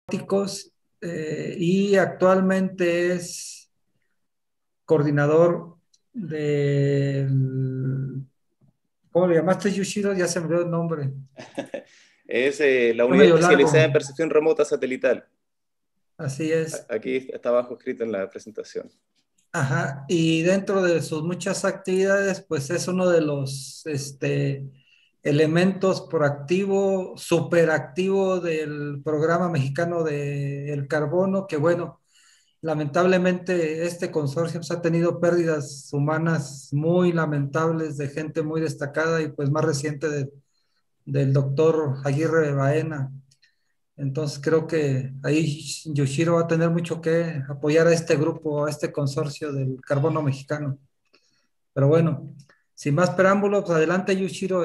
y actualmente es coordinador del... ¿Cómo le llamaste, Yushiro? Ya se me dio el nombre. Es la Fue unidad medio especializada en largo, percepción remota satelital. así es. Aquí está abajo escrito en la presentación. Ajá, y dentro de sus muchas actividades, pues es uno de los elementos proactivo, superactivo del programa mexicano del carbono, que bueno, lamentablemente este consorcio pues, ha tenido pérdidas humanas muy lamentables de gente muy destacada y pues más reciente del doctor Aguirre Baena. Entonces creo que ahí Yoshiro va a tener mucho que apoyar a este grupo, a este consorcio del carbono mexicano. Pero bueno, sin más preámbulos, pues adelante Yoshiro,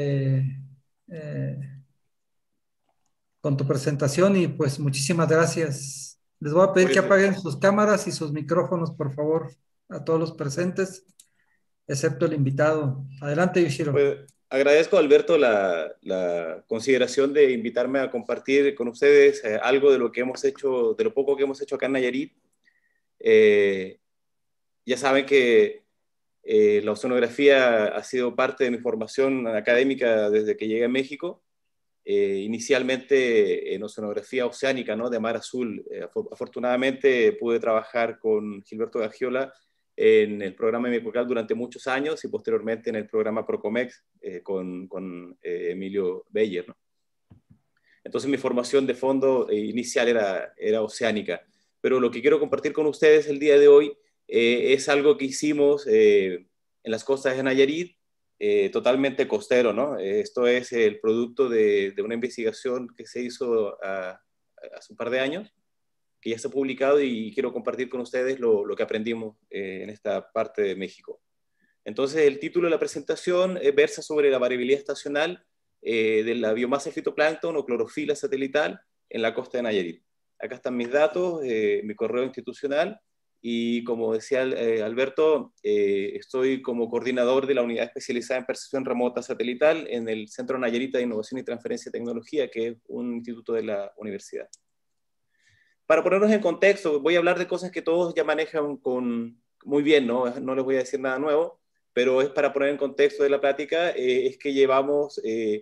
eh, con tu presentación y pues muchísimas gracias. Les voy a pedir que Pues, apaguen sus cámaras y sus micrófonos, por favor, a todos los presentes, excepto el invitado. Adelante, Yoshiro. pues agradezco, Alberto, la consideración de invitarme a compartir con ustedes algo de lo que hemos hecho, de lo poco que hemos hecho acá en Nayarit. Eh, ya saben que la oceanografía ha sido parte de mi formación académica desde que llegué a México. Inicialmente en oceanografía oceánica, ¿no? De mar azul. Afortunadamente pude trabajar con Gilberto Gagiola en el programa Mecocal durante muchos años y posteriormente en el programa Procomex con Emilio Beyer, ¿no? Entonces mi formación de fondo inicial era oceánica. Pero lo que quiero compartir con ustedes el día de hoy es algo que hicimos en las costas de Nayarit, totalmente costero, ¿no? Esto es el producto de una investigación que se hizo hace un par de años, que ya está publicado y quiero compartir con ustedes lo que aprendimos en esta parte de México. Entonces, el título de la presentación versa sobre la variabilidad estacional de la biomasa de fitoplancton o clorofila satelital en la costa de Nayarit. Acá están mis datos, mi correo institucional y como decía Alberto, estoy como coordinador de la unidad especializada en percepción remota satelital en el Centro Nayarita de Innovación y Transferencia de Tecnología, que es un instituto de la universidad. Para ponernos en contexto, voy a hablar de cosas que todos ya manejan muy bien, ¿no? No les voy a decir nada nuevo, pero es para poner en contexto de la plática, es que llevamos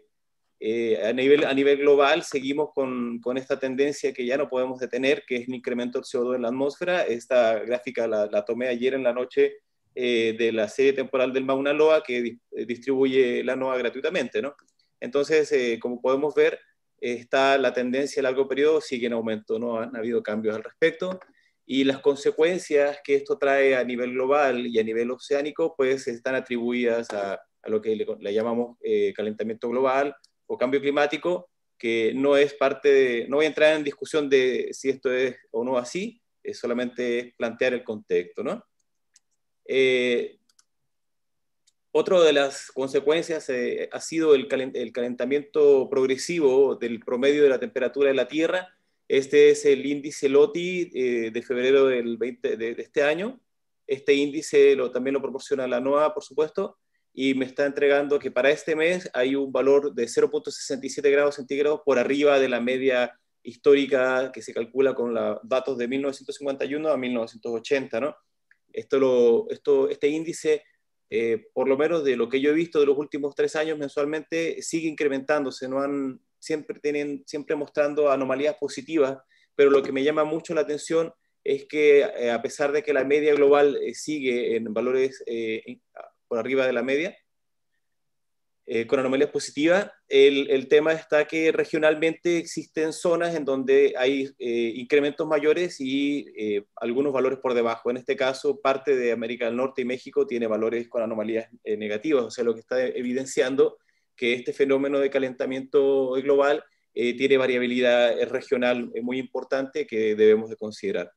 a nivel global, seguimos con esta tendencia que ya no podemos detener, que es el incremento del CO2 en la atmósfera. Esta gráfica la tomé ayer en la noche de la serie temporal del Mauna Loa, que distribuye la NOAA gratuitamente, ¿no? Entonces, como podemos ver, está la tendencia a largo periodo, sigue en aumento, no han habido cambios al respecto, y las consecuencias que esto trae a nivel global y a nivel oceánico, pues están atribuidas a lo que le llamamos calentamiento global o cambio climático, que no es parte de, no voy a entrar en discusión de si esto es o no así, es solamente plantear el contexto, ¿no? Eh, Otra de las consecuencias ha sido el calentamiento progresivo del promedio de la temperatura de la Tierra. Este es el índice LOTI de febrero de este año. Este índice también lo proporciona la NOAA, por supuesto, y me está entregando que para este mes hay un valor de 0,67 grados centígrados por arriba de la media histórica que se calcula con los datos de 1951 a 1980, ¿no? Este índice por lo menos de lo que yo he visto de los últimos 3 años mensualmente, sigue incrementándose, no han, siempre mostrando anomalías positivas, pero lo que me llama mucho la atención es que a pesar de que la media global sigue en valores por arriba de la media, con anomalías positivas, el tema está que regionalmente existen zonas en donde hay incrementos mayores y algunos valores por debajo. En este caso, parte de América del Norte y México tiene valores con anomalías negativas, o sea, lo que está evidenciando que este fenómeno de calentamiento global tiene variabilidad regional muy importante que debemos de considerar.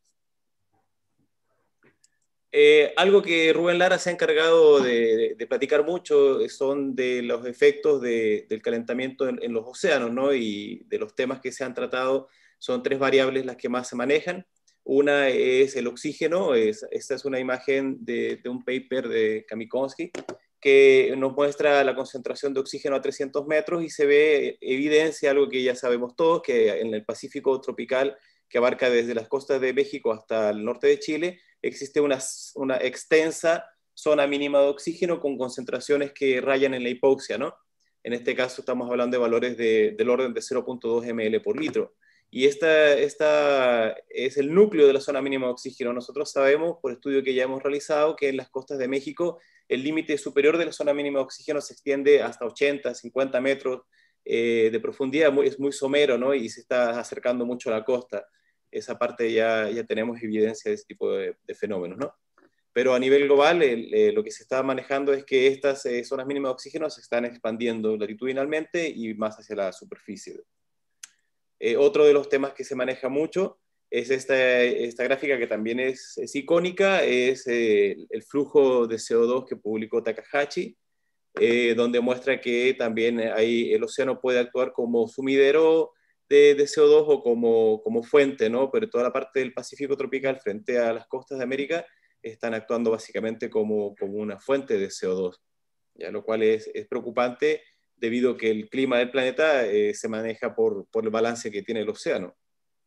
Algo que Rubén Lara se ha encargado de platicar mucho son de los efectos del calentamiento en los océanos, ¿no? Y de los temas que se han tratado, son tres variables las que más se manejan. Una es el oxígeno, esta es una imagen de un paper de Kamikonsky, que nos muestra la concentración de oxígeno a 300 metros y se ve evidencia, algo que ya sabemos todos, que en el Pacífico tropical, que abarca desde las costas de México hasta el norte de Chile, existe una extensa zona mínima de oxígeno con concentraciones que rayan en la hipoxia, ¿no? En este caso estamos hablando de valores del orden de 0.2 ml por litro. Y esta es el núcleo de la zona mínima de oxígeno. Nosotros sabemos, por estudio que ya hemos realizado, que en las costas de México el límite superior de la zona mínima de oxígeno se extiende hasta 80, 50 metros de profundidad, es muy somero, ¿no? Y se está acercando mucho a la costa. Esa parte ya tenemos evidencia de ese tipo de fenómenos, ¿no? Pero a nivel global, lo que se está manejando es que estas zonas mínimas de oxígeno se están expandiendo latitudinalmente y más hacia la superficie. Otro de los temas que se maneja mucho es esta gráfica que también es icónica, es el flujo de CO2 que publicó Takahashi, donde muestra que también el océano puede actuar como sumidero de CO2 o como fuente, ¿no? Pero toda la parte del Pacífico tropical frente a las costas de América están actuando básicamente como una fuente de CO2, ¿ya? Lo cual es preocupante debido a que el clima del planeta se maneja por el balance que tiene el océano.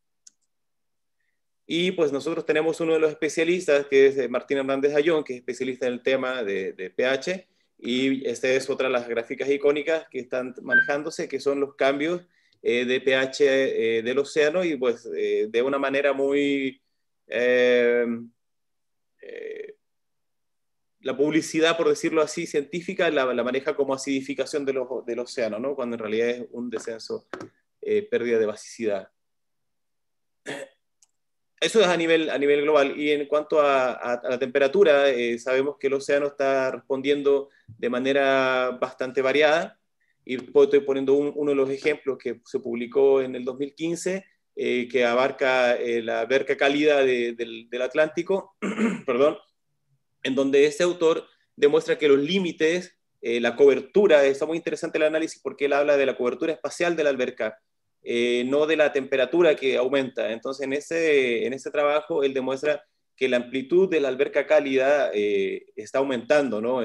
Y pues nosotros tenemos uno de los especialistas, que es Martín Hernández Ayón, que es especialista en el tema de pH, y esta es otra de las gráficas icónicas que están manejándose, que son los cambios de pH del océano, y pues de una manera muy... la publicidad, por decirlo así, científica, la maneja como acidificación del océano, ¿no? Cuando en realidad es un descenso, pérdida de basicidad. Eso es a nivel global. Y en cuanto a la temperatura, sabemos que el océano está respondiendo de manera bastante variada. Y estoy poniendo uno de los ejemplos que se publicó en el 2015, que abarca la alberca cálida del Atlántico, perdón, en donde este autor demuestra que los límites, la cobertura, está muy interesante el análisis porque él habla de la cobertura espacial de la alberca, no de la temperatura que aumenta. Entonces, en ese trabajo, él demuestra que la amplitud de la alberca cálida está aumentando, ¿no?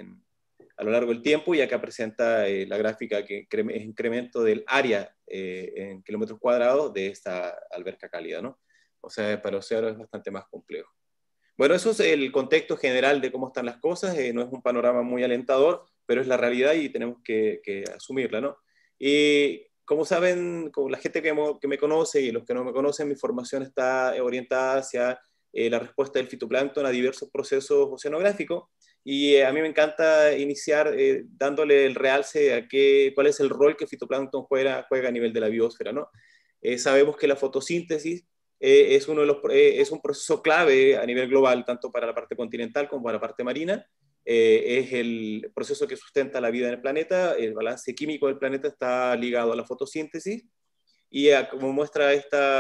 A lo largo del tiempo, y acá presenta la gráfica que es incremento del área en kilómetros cuadrados de esta alberca cálida, ¿no? O sea, para el océano es bastante más complejo. Bueno, eso es el contexto general de cómo están las cosas. No es un panorama muy alentador, pero es la realidad y tenemos que asumirla, ¿no? Y como saben, como la gente que me conoce y los que no me conocen, mi formación está orientada hacia la respuesta del fitoplancton a diversos procesos oceanográficos. Y a mí me encanta iniciar dándole el realce a cuál es el rol que el fitoplancton juega a nivel de la biosfera, ¿no? Sabemos que la fotosíntesis es un proceso clave a nivel global, tanto para la parte continental como para la parte marina. Es el proceso que sustenta la vida en el planeta. El balance químico del planeta está ligado a la fotosíntesis. Y como muestra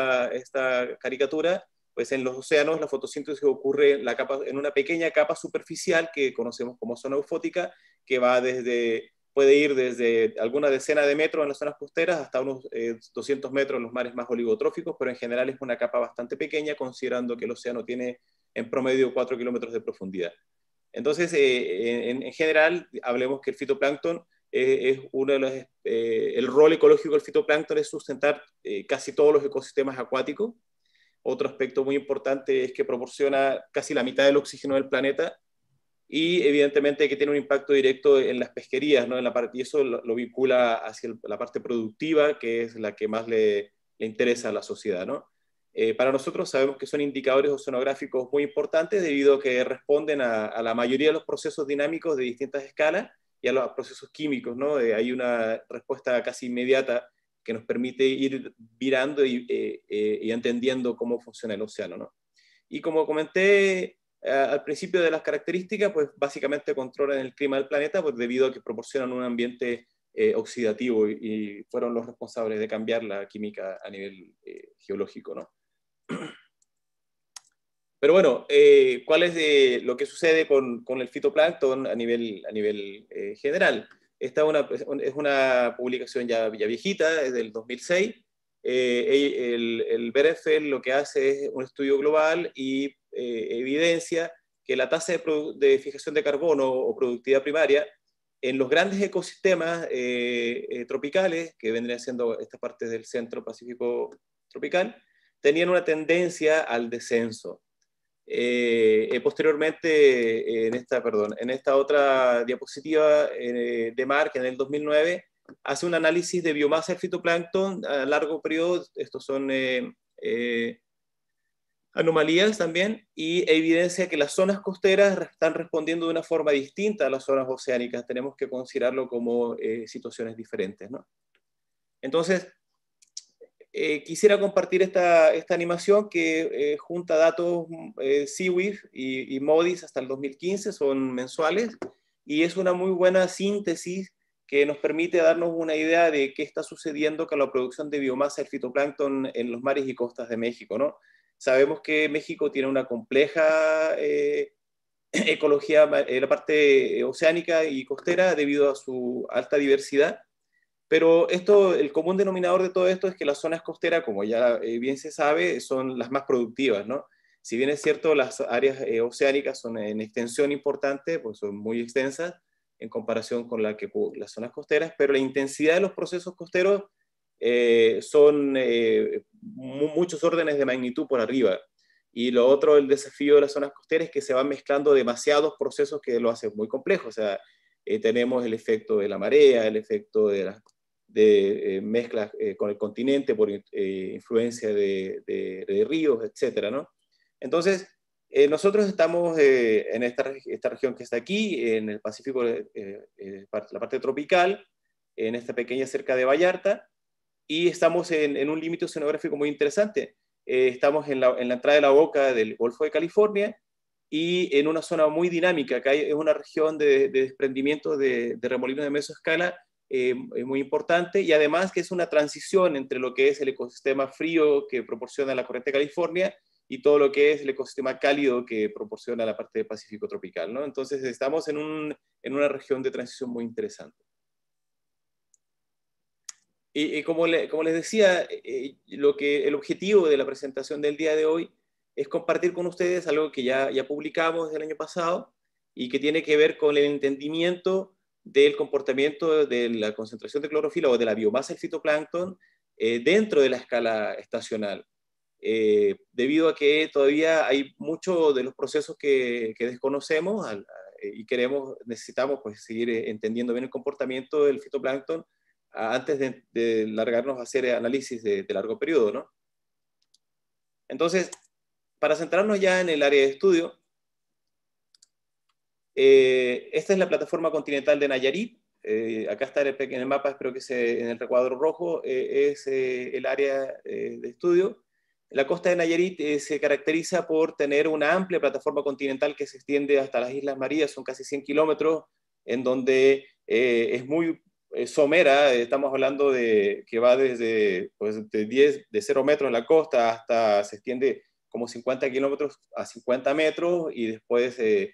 esta caricatura, pues en los océanos la fotosíntesis ocurre en una pequeña capa superficial que conocemos como zona eufótica, que puede ir desde alguna decena de metros en las zonas costeras hasta unos 200 metros en los mares más oligotróficos, pero en general es una capa bastante pequeña, considerando que el océano tiene en promedio 4 kilómetros de profundidad. Entonces, en general, hablemos que el fitoplancton es uno de los, el rol ecológico del fitoplancton es sustentar casi todos los ecosistemas acuáticos. Otro aspecto muy importante es que proporciona casi la mitad del oxígeno del planeta, y evidentemente que tiene un impacto directo en las pesquerías, ¿no? Y eso lo vincula hacia la parte productiva, que es la que más le interesa a la sociedad, ¿no? Para nosotros sabemos que son indicadores oceanográficos muy importantes debido a que responden a la mayoría de los procesos dinámicos de distintas escalas y a los procesos químicos, ¿no? Hay una respuesta casi inmediata que nos permite ir virando y entendiendo cómo funciona el océano, ¿no? Y como comenté al principio de las características, pues básicamente controlan el clima del planeta, pues debido a que proporcionan un ambiente oxidativo y fueron los responsables de cambiar la química a nivel geológico, ¿no? Pero bueno, ¿cuál es lo que sucede con el fitoplancton a nivel general? Esta es una publicación ya viejita, es del 2006. El Berenfeld lo que hace es un estudio global y evidencia que la tasa de fijación de carbono o productividad primaria en los grandes ecosistemas tropicales, que vendrían siendo esta parte del centro Pacífico tropical, tenían una tendencia al descenso. Posteriormente, en esta otra diapositiva de Mark, en el 2009, hace un análisis de biomasa del fitoplancton a largo periodo. Estos son anomalías también, y evidencia que las zonas costeras están respondiendo de una forma distinta a las zonas oceánicas. Tenemos que considerarlo como situaciones diferentes, ¿no? Entonces, quisiera compartir esta animación que junta datos CWIF y MODIS hasta el 2015, son mensuales, y es una muy buena síntesis que nos permite darnos una idea de qué está sucediendo con la producción de biomasa del fitoplancton en los mares y costas de México, ¿no? Sabemos que México tiene una compleja ecología en la parte oceánica y costera debido a su alta diversidad, pero el común denominador de todo esto es que las zonas costeras, como ya bien se sabe, son las más productivas, ¿no? Si bien es cierto, las áreas oceánicas son en extensión importante, pues son muy extensas en comparación con las zonas costeras, pero la intensidad de los procesos costeros son muchos órdenes de magnitud por arriba. Y lo otro, el desafío de las zonas costeras, es que se van mezclando demasiados procesos que lo hacen muy complejo. O sea, tenemos el efecto de la marea, el efecto de mezclas con el continente por influencia de ríos, etcétera, ¿no? Entonces, nosotros estamos en esta región que está aquí, en el Pacífico, la parte tropical, en esta pequeña cerca de Vallarta, y estamos en un límite oceanográfico muy interesante. Estamos en la entrada de la boca del Golfo de California y en una zona muy dinámica. Acá es una región de desprendimiento de remolinos de mesoescala muy importante, y además que es una transición entre lo que es el ecosistema frío que proporciona la corriente de California y todo lo que es el ecosistema cálido que proporciona la parte del Pacífico tropical, ¿no? Entonces estamos en una región de transición muy interesante. Y como les decía, el objetivo de la presentación del día de hoy es compartir con ustedes algo que ya publicamos desde el año pasado y que tiene que ver con el entendimiento del comportamiento de la concentración de clorofila o de la biomasa del fitoplancton dentro de la escala estacional. Debido a que todavía hay muchos de los procesos que desconocemos y necesitamos pues, seguir entendiendo bien el comportamiento del fitoplancton antes de largarnos a hacer análisis de largo periodo, ¿no? Entonces, para centrarnos ya en el área de estudio, esta es la plataforma continental de Nayarit. Acá está en el mapa, espero que en el recuadro rojo, es el área de estudio. La costa de Nayarit se caracteriza por tener una amplia plataforma continental que se extiende hasta las Islas Marías, son casi 100 kilómetros, en donde es muy somera. Estamos hablando de que va desde pues, de 0 metros en la costa hasta se extiende como 50 kilómetros a 50 metros y después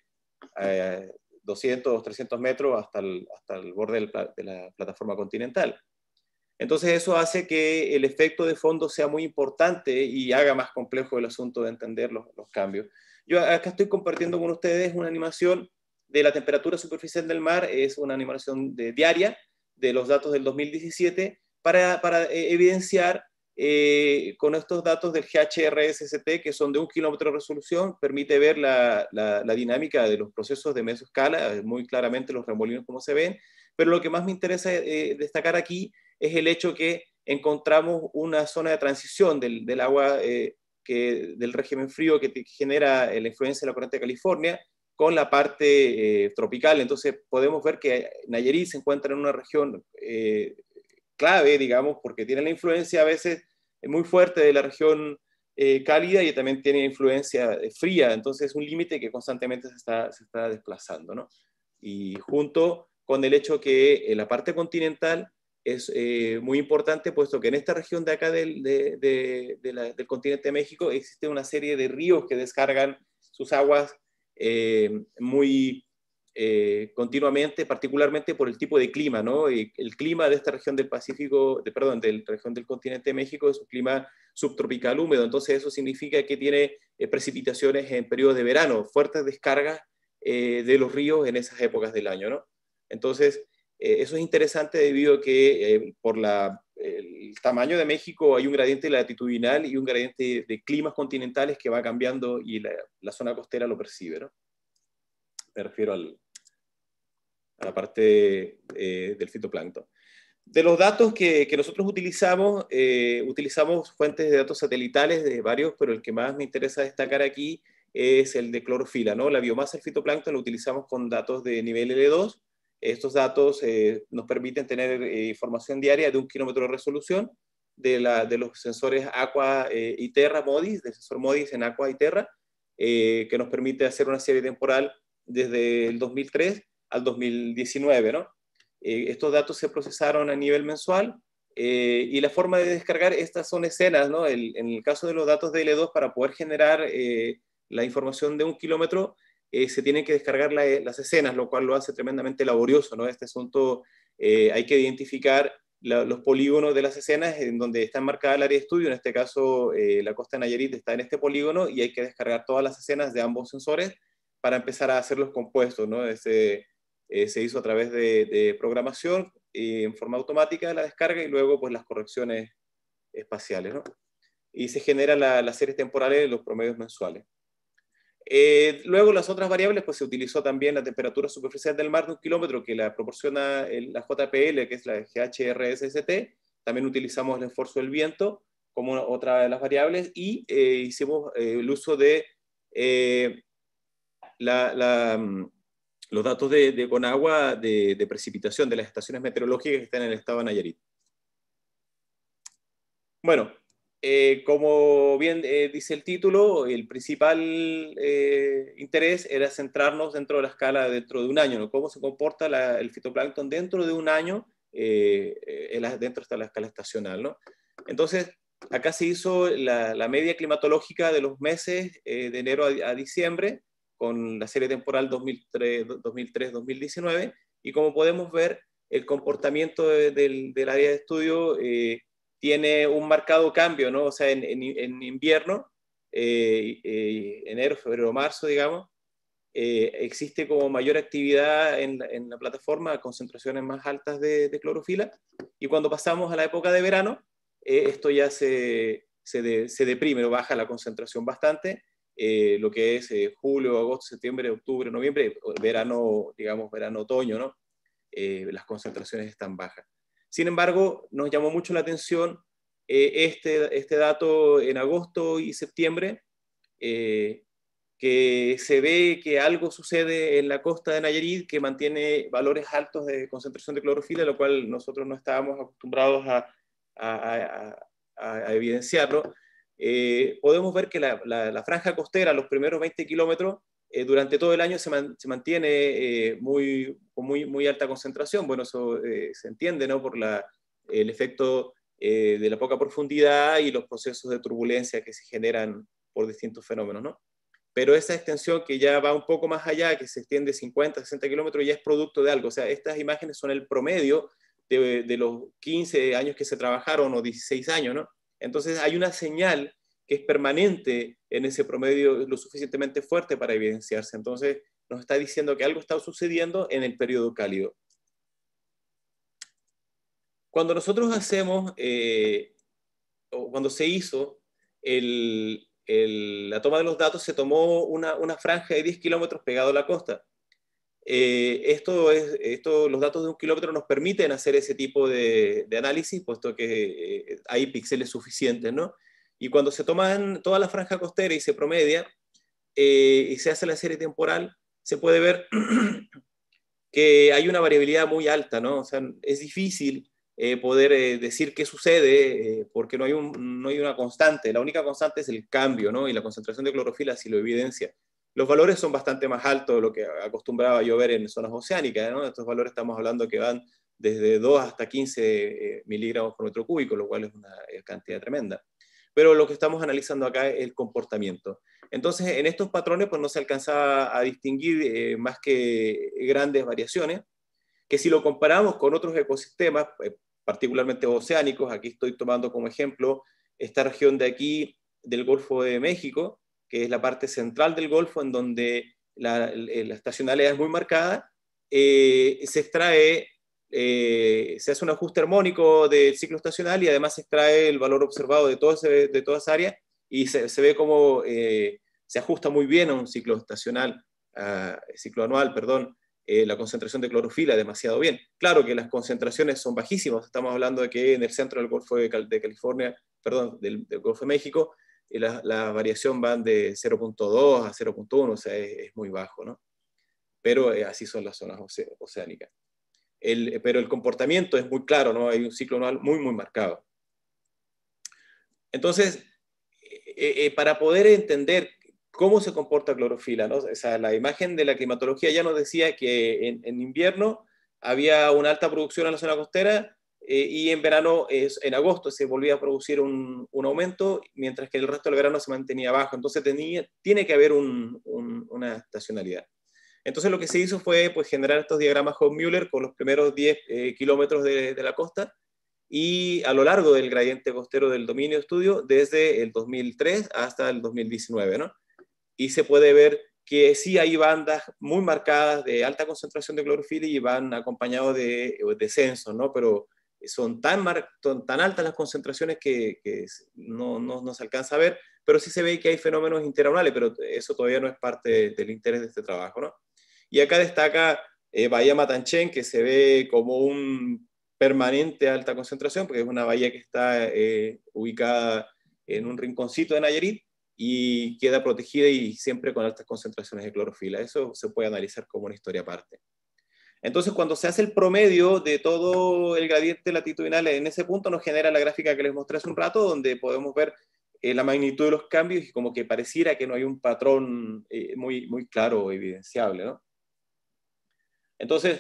200, 300 metros hasta el borde de la plataforma continental. Entonces eso hace que el efecto de fondo sea muy importante y haga más complejo el asunto de entender los cambios. Yo acá estoy compartiendo con ustedes una animación de la temperatura superficial del mar, es una animación diaria de los datos del 2017 para evidenciar con estos datos del GHRSST, que son de 1 kilómetro de resolución, permite ver la dinámica de los procesos de mesoescala, muy claramente los remolinos como se ven, pero lo que más me interesa destacar aquí es el hecho que encontramos una zona de transición del agua del régimen frío que genera la influencia de la corriente de California con la parte tropical. Entonces podemos ver que Nayarit se encuentra en una región clave, digamos, porque tiene la influencia a veces muy fuerte de la región cálida y también tiene influencia fría. Entonces es un límite que constantemente se está desplazando, ¿no? Y junto con el hecho que la parte continental es muy importante, puesto que en esta región de acá del continente de México existe una serie de ríos que descargan sus aguas muy continuamente, particularmente por el tipo de clima, ¿no? Y el clima de esta región del Pacífico, de la región del continente de México es un clima subtropical húmedo, entonces eso significa que tiene precipitaciones en periodos de verano, fuertes descargas de los ríos en esas épocas del año, ¿no? Entonces, eso es interesante debido a que por el tamaño de México hay un gradiente latitudinal y un gradiente de climas continentales que va cambiando y la zona costera lo percibe, ¿no? Me refiero a la parte del fitoplancton. De los datos que nosotros utilizamos, utilizamos fuentes de datos satelitales de varios, pero el que más me interesa destacar aquí es el de clorofila, ¿no? La biomasa del fitoplancton lo utilizamos con datos de nivel L2. Estos datos nos permiten tener información diaria de 1 kilómetro de resolución de los sensores Aqua y Terra MODIS, del sensor MODIS en Aqua y Terra, que nos permite hacer una serie temporal desde el 2003 al 2019, ¿no? Estos datos se procesaron a nivel mensual y la forma de descargar estas son escenas, ¿no? En el caso de los datos de L2, para poder generar la información de 1 kilómetro, se tienen que descargar las escenas, lo cual lo hace tremendamente laborioso, ¿no? Este asunto hay que identificar los polígonos de las escenas en donde está enmarcada el área de estudio. En este caso, la costa de Nayarit está en este polígono y hay que descargar todas las escenas de ambos sensores para empezar a hacer los compuestos, ¿no? Se hizo a través de programación en forma automática la descarga y luego pues las correcciones espaciales, ¿no? Y se genera las series temporales de los promedios mensuales. Luego las otras variables, pues se utilizó también la temperatura superficial del mar de 1 kilómetro que la proporciona la JPL, que es la GHRSST. También utilizamos el esfuerzo del viento como otra de las variables y hicimos el uso de los datos de Conagua de precipitación de las estaciones meteorológicas que están en el estado de Nayarit. Bueno, como bien dice el título, el principal interés era centrarnos dentro de la escala dentro de un año, ¿no? Cómo se comporta el fitoplancton dentro de un año, dentro de la escala estacional, ¿no? Entonces, acá se hizo la media climatológica de los meses de enero a diciembre, con la serie temporal 2003-2019, y como podemos ver, el comportamiento del área de estudio tiene un marcado cambio, ¿no? O sea, en invierno, enero, febrero, marzo, digamos, existe como mayor actividad en la plataforma, concentraciones más altas de clorofila, y cuando pasamos a la época de verano, esto ya se deprime o baja la concentración bastante, lo que es julio, agosto, septiembre, octubre, noviembre, verano, digamos, verano-otoño, ¿no? Las concentraciones están bajas. Sin embargo, nos llamó mucho la atención este dato en agosto y septiembre, que se ve que algo sucede en la costa de Nayarit que mantiene valores altos de concentración de clorofila, lo cual nosotros no estábamos acostumbrados a evidenciarlo. Podemos ver que la franja costera, los primeros 20 kilómetros, durante todo el año se mantiene con muy alta concentración. Bueno, eso se entiende, ¿no? Por el efecto de la poca profundidad y los procesos de turbulencia que se generan por distintos fenómenos, ¿no? Pero esa extensión que ya va un poco más allá, que se extiende 50, 60 kilómetros, ya es producto de algo. O sea, estas imágenes son el promedio de los 15 años que se trabajaron o 16 años, ¿no? Entonces hay una señal que es permanente en ese promedio lo suficientemente fuerte para evidenciarse. Entonces nos está diciendo que algo está sucediendo en el periodo cálido. Cuando nosotros hacemos, o cuando se hizo la toma de los datos, se tomó una franja de 10 kilómetros pegado a la costa. Los datos de 1 kilómetro nos permiten hacer ese tipo de análisis, puesto que hay píxeles suficientes, ¿no? Y cuando se toman toda la franja costera y se promedia, y se hace la serie temporal, se puede ver que hay una variabilidad muy alta, ¿no? O sea, es difícil poder decir qué sucede, porque no hay una constante. La única constante es el cambio, ¿no? Y la concentración de clorofila así lo evidencia. Los valores son bastante más altos de lo que acostumbraba yo ver en zonas oceánicas, ¿no? Estos valores estamos hablando que van desde 2 hasta 15 miligramos por metro cúbico, lo cual es una cantidad tremenda. Pero lo que estamos analizando acá es el comportamiento. Entonces, en estos patrones pues no se alcanzaba a distinguir más que grandes variaciones, que si lo comparamos con otros ecosistemas, particularmente oceánicos, aquí estoy tomando como ejemplo esta región de aquí del Golfo de México, que es la parte central del Golfo, en donde la estacionalidad es muy marcada, se extrae, se hace un ajuste armónico del ciclo estacional y además se extrae el valor observado de toda esa área y se ve cómo se ajusta muy bien a un ciclo estacional, ciclo anual, perdón, la concentración de clorofila demasiado bien. Claro que las concentraciones son bajísimas, estamos hablando de que en el centro del Golfo de California, perdón, del Golfo de México, la variación van de 0.2 a 0.1, o sea, es muy bajo, ¿no? Pero así son las zonas oceánicas. Pero el comportamiento es muy claro, ¿no? Hay un ciclo anual muy, muy marcado. Entonces, para poder entender cómo se comporta clorofila, ¿no? O sea, la imagen de la climatología ya nos decía que en invierno había una alta producción en la zona costera y en verano, en agosto, se volvía a producir un aumento, mientras que el resto del verano se mantenía bajo. Entonces tiene que haber una estacionalidad. Entonces lo que se hizo fue pues, generar estos diagramas Hofmüller con los primeros 10 kilómetros de la costa y a lo largo del gradiente costero del dominio de estudio desde el 2003 hasta el 2019, ¿no? Y se puede ver que sí hay bandas muy marcadas de alta concentración de clorofila y van acompañados de descensos, ¿no? Pero son tan altas las concentraciones que no se alcanza a ver, pero sí se ve que hay fenómenos interanuales, pero eso todavía no es parte del interés de este trabajo, ¿no? Y acá destaca Bahía Matanchen, que se ve como un permanente alta concentración, porque es una bahía que está ubicada en un rinconcito de Nayarit, y queda protegida y siempre con altas concentraciones de clorofila. Eso se puede analizar como una historia aparte. Entonces, cuando se hace el promedio de todo el gradiente latitudinal en ese punto, nos genera la gráfica que les mostré hace un rato, donde podemos ver la magnitud de los cambios y como que pareciera que no hay un patrón muy, muy claro o evidenciable, ¿no? Entonces,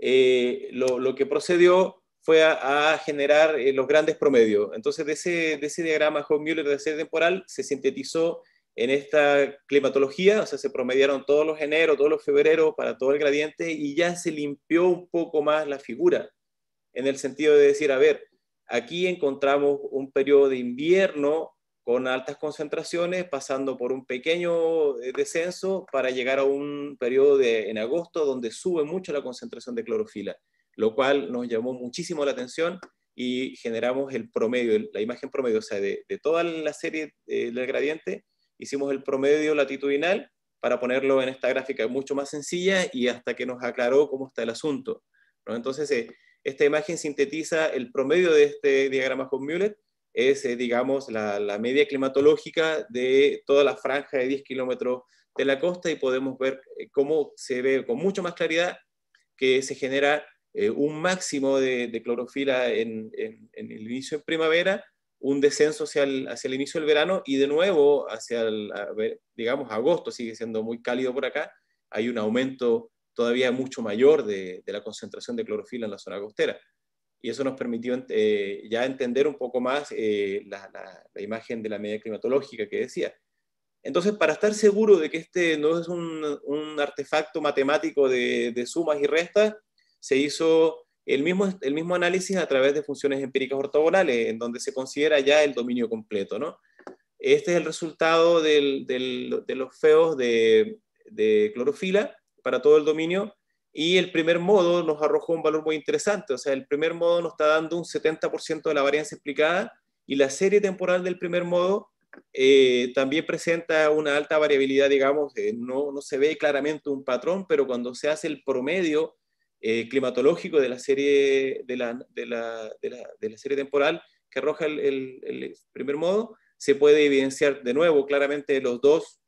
lo que procedió fue a generar los grandes promedios. Entonces, de ese diagrama Hofmüller de serie temporal se sintetizó en esta climatología, o sea, se promediaron todos los enero, todos los febreros para todo el gradiente y ya se limpió un poco más la figura, en el sentido de decir, a ver, aquí encontramos un periodo de invierno con altas concentraciones, pasando por un pequeño descenso para llegar a un periodo en agosto donde sube mucho la concentración de clorofila, lo cual nos llamó muchísimo la atención y generamos el promedio, la imagen promedio, o sea, de toda la serie del gradiente, hicimos el promedio latitudinal para ponerlo en esta gráfica mucho más sencilla y hasta que nos aclaró cómo está el asunto, ¿no? Entonces, esta imagen sintetiza el promedio de este diagrama Hofmüller, es, digamos, la media climatológica de toda la franja de 10 kilómetros de la costa y podemos ver cómo se ve con mucho más claridad que se genera un máximo de clorofila en el inicio de primavera, un descenso hacia el inicio del verano y de nuevo hacia, digamos, agosto, sigue siendo muy cálido por acá, hay un aumento todavía mucho mayor de la concentración de clorofila en la zona costera. Y eso nos permitió ya entender un poco más la imagen de la media climatológica que decía. Entonces, para estar seguro de que este no es un artefacto matemático de sumas y restas, se hizo el mismo análisis a través de funciones empíricas ortogonales, en donde se considera ya el dominio completo, ¿no? Este es el resultado de los feos de clorofila para todo el dominio, y el primer modo nos arrojó un valor muy interesante, o sea, el primer modo nos está dando un 70% de la varianza explicada, y la serie temporal del primer modo también presenta una alta variabilidad, digamos, no se ve claramente un patrón, pero cuando se hace el promedio climatológico de la serie, de la serie temporal que arroja el primer modo, se puede evidenciar de nuevo claramente los dos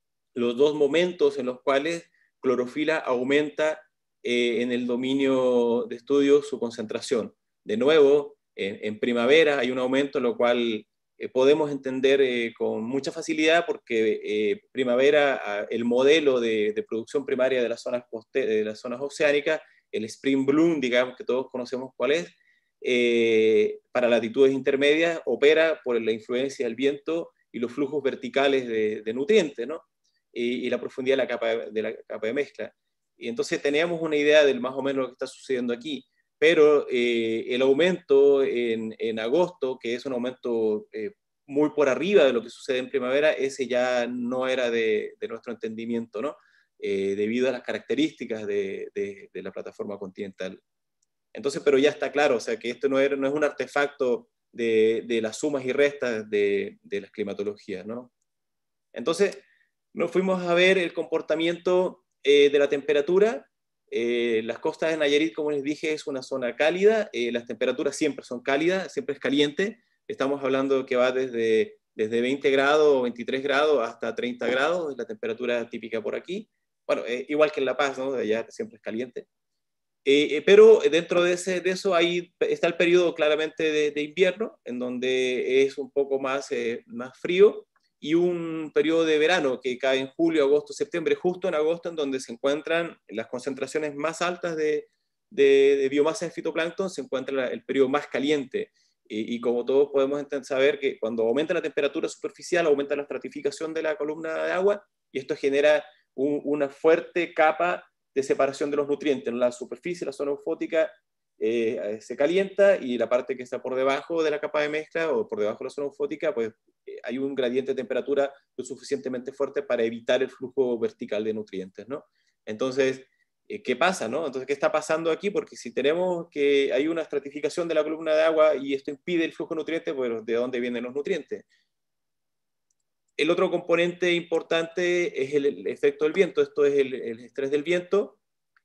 momentos en los cuales clorofila aumenta en el dominio de estudio su concentración. De nuevo, en primavera hay un aumento, lo cual podemos entender con mucha facilidad porque primavera, el modelo de producción primaria de las zonas oceánicas, el spring bloom, digamos que todos conocemos cuál es, para latitudes intermedias opera por la influencia del viento y los flujos verticales de nutrientes, ¿no? Y la profundidad de la capa de mezcla. Y entonces teníamos una idea del más o menos lo que está sucediendo aquí, pero el aumento en agosto, que es un aumento muy por arriba de lo que sucede en primavera, ese ya no era de nuestro entendimiento, ¿no? Debido a las características de la plataforma continental. Entonces, pero ya está claro, o sea, que esto no es un artefacto de las sumas y restas de las climatologías, ¿no? Entonces, nos fuimos a ver el comportamiento de la temperatura. Las costas de Nayarit, como les dije, es una zona cálida. Las temperaturas siempre son cálidas, siempre es caliente. Estamos hablando que va desde 20 grados o 23 grados hasta 30 grados, es la temperatura típica por aquí. Bueno, igual que en La Paz, ¿no? Allá siempre es caliente. Pero dentro de eso ahí está el periodo claramente de invierno, en donde es un poco más frío, y un periodo de verano que cae en julio, agosto, septiembre, justo en agosto, en donde se encuentran las concentraciones más altas de biomasa de fitoplancton, se encuentra el periodo más caliente. Y como todos podemos saber que cuando aumenta la temperatura superficial, aumenta la estratificación de la columna de agua, y esto genera una fuerte capa de separación de los nutrientes. En la superficie, la zona eufótica, se calienta, y la parte que está por debajo de la capa de mezcla o por debajo de la zona eufótica, pues hay un gradiente de temperatura lo suficientemente fuerte para evitar el flujo vertical de nutrientes, ¿no? Entonces, ¿qué pasa, no? Entonces, ¿qué está pasando aquí? Porque si tenemos que hay una estratificación de la columna de agua y esto impide el flujo de nutrientes, pues ¿de dónde vienen los nutrientes? El otro componente importante es el efecto del viento. Esto es el estrés del viento,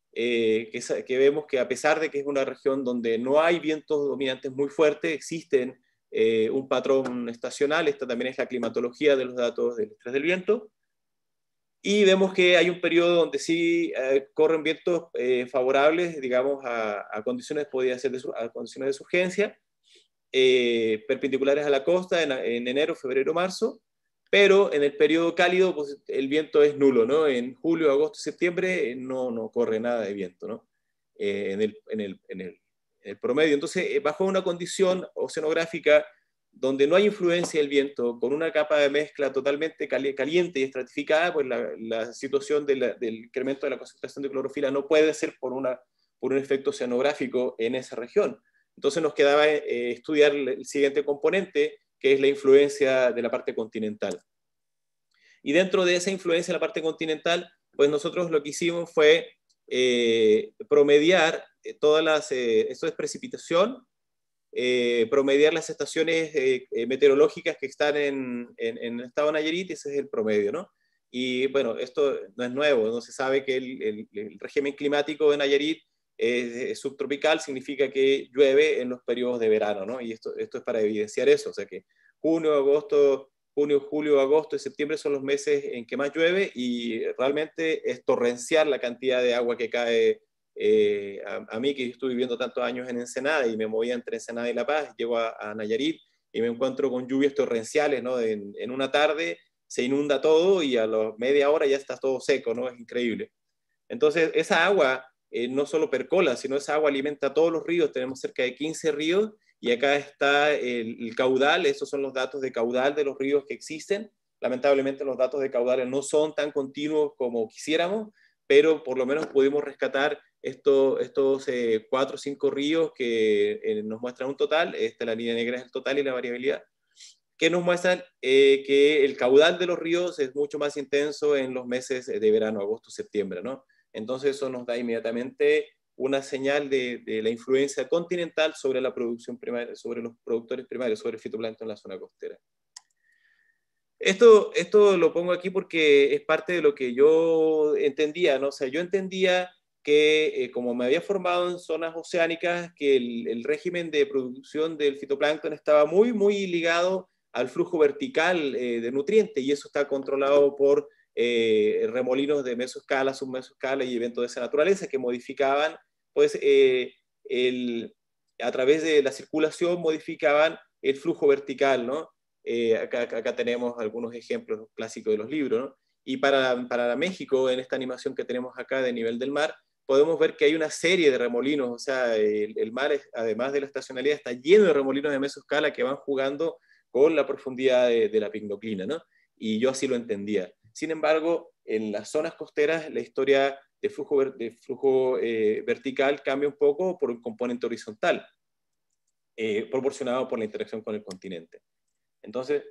que vemos que a pesar de que es una región donde no hay vientos dominantes muy fuertes, existen un patrón estacional. Esta también es la climatología de los datos del estrés del viento. Y vemos que hay un periodo donde sí corren vientos favorables, digamos, a condiciones, podría ser a condiciones de surgencia, perpendiculares a la costa en enero, febrero, marzo, pero en el periodo cálido pues, el viento es nulo, ¿no? En julio, agosto, septiembre no corre nada de viento, ¿no? En el promedio. Entonces, bajo una condición oceanográfica donde no hay influencia del viento, con una capa de mezcla totalmente caliente y estratificada, pues la situación del incremento de la concentración de clorofila no puede ser por un efecto oceanográfico en esa región. Entonces nos quedaba estudiar el siguiente componente, que es la influencia de la parte continental. Y dentro de esa influencia de la parte continental, pues nosotros lo que hicimos fue promediar esto es precipitación, promediar las estaciones meteorológicas que están en el estado de Nayarit, ese es el promedio, ¿no? Y bueno, esto no es nuevo, no se sabe que el régimen climático de Nayarit es subtropical, significa que llueve en los periodos de verano, ¿no? Y esto es para evidenciar eso, o sea que junio, julio, agosto y septiembre son los meses en que más llueve, y realmente es torrencial la cantidad de agua que cae. A mí, que estuve viviendo tantos años en Ensenada y me movía entre Ensenada y La Paz, llego a Nayarit y me encuentro con lluvias torrenciales, ¿no? En una tarde se inunda todo y a la media hora ya está todo seco, ¿no? Es increíble. Entonces, esa agua no solo percola, sino esa agua alimenta todos los ríos. Tenemos cerca de 15 ríos, y acá está el caudal. Esos son los datos de caudal de los ríos que existen. Lamentablemente los datos de caudales no son tan continuos como quisiéramos, pero por lo menos pudimos rescatar estos 4 o 5 ríos que nos muestran un total. La línea negra es el total y la variabilidad, que nos muestran que el caudal de los ríos es mucho más intenso en los meses de verano, agosto, septiembre, ¿no? Entonces eso nos da inmediatamente una señal de la influencia continental sobre la producción primaria, sobre los productores primarios, sobre el fitoplancton en la zona costera. Esto lo pongo aquí porque es parte de lo que yo entendía, ¿no? O sea, yo entendía que como me había formado en zonas oceánicas, que el régimen de producción del fitoplancton estaba muy, muy ligado al flujo vertical de nutrientes, y eso está controlado por remolinos de mesoescala, submesoescala y eventos de esa naturaleza que modificaban, pues, a través de la circulación modificaban el flujo vertical, ¿no? Acá tenemos algunos ejemplos clásicos de los libros, ¿no? Y para México, en esta animación que tenemos acá de nivel del mar, podemos ver que hay una serie de remolinos. O sea, el mar, además de la estacionalidad, está lleno de remolinos de mesoescala que van jugando con la profundidad de la picnoclina, ¿no? Y yo así lo entendía. Sin embargo, en las zonas costeras, la historia de flujo vertical cambia un poco por un componente horizontal, proporcionado por la interacción con el continente. Entonces,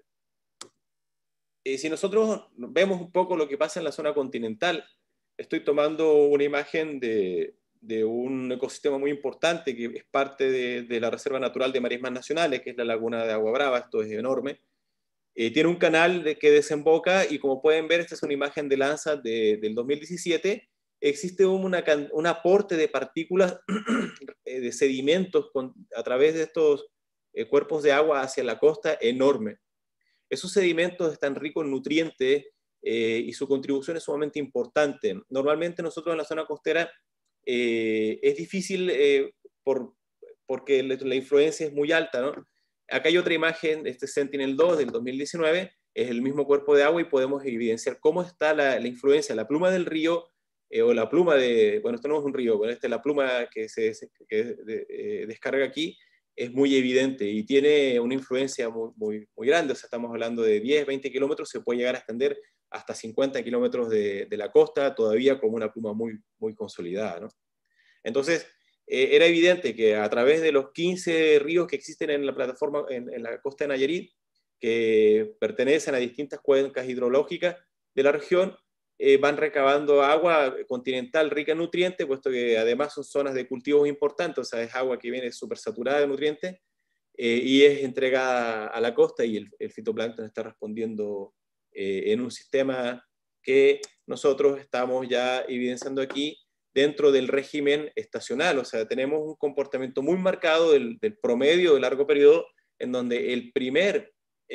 si nosotros vemos un poco lo que pasa en la zona continental, estoy tomando una imagen de un ecosistema muy importante que es parte de la Reserva Natural de Marismas Nacionales, que es la Laguna de Agua Brava. Esto es enorme. Tiene un canal que desemboca, y como pueden ver, esta es una imagen de Landsat del 2017. Existe un aporte de partículas de sedimentos a través de estos cuerpos de agua hacia la costa enorme. Esos sedimentos están ricos en nutrientes y su contribución es sumamente importante. Normalmente nosotros en la zona costera es difícil porque la influencia es muy alta, ¿no? Acá hay otra imagen, este Sentinel-2 del 2019, es el mismo cuerpo de agua y podemos evidenciar cómo está la influencia, la pluma del río, o la pluma de, bueno, esto no es un río, pero la pluma que descarga aquí es muy evidente y tiene una influencia muy grande. O sea, estamos hablando de 10, 20 kilómetros, se puede llegar a extender hasta 50 kilómetros de la costa, todavía como una pluma muy consolidada, ¿no? Entonces, era evidente que a través de los 15 ríos que existen en la plataforma, en la costa de Nayarit, que pertenecen a distintas cuencas hidrológicas de la región, van recabando agua continental rica en nutrientes, puesto que además son zonas de cultivos importantes, o sea, es agua que viene súper saturada de nutrientes, y es entregada a la costa, y el fitoplancton está respondiendo en un sistema que nosotros estamos ya evidenciando aquí dentro del régimen estacional. O sea, tenemos un comportamiento muy marcado del promedio de largo periodo, en donde el primer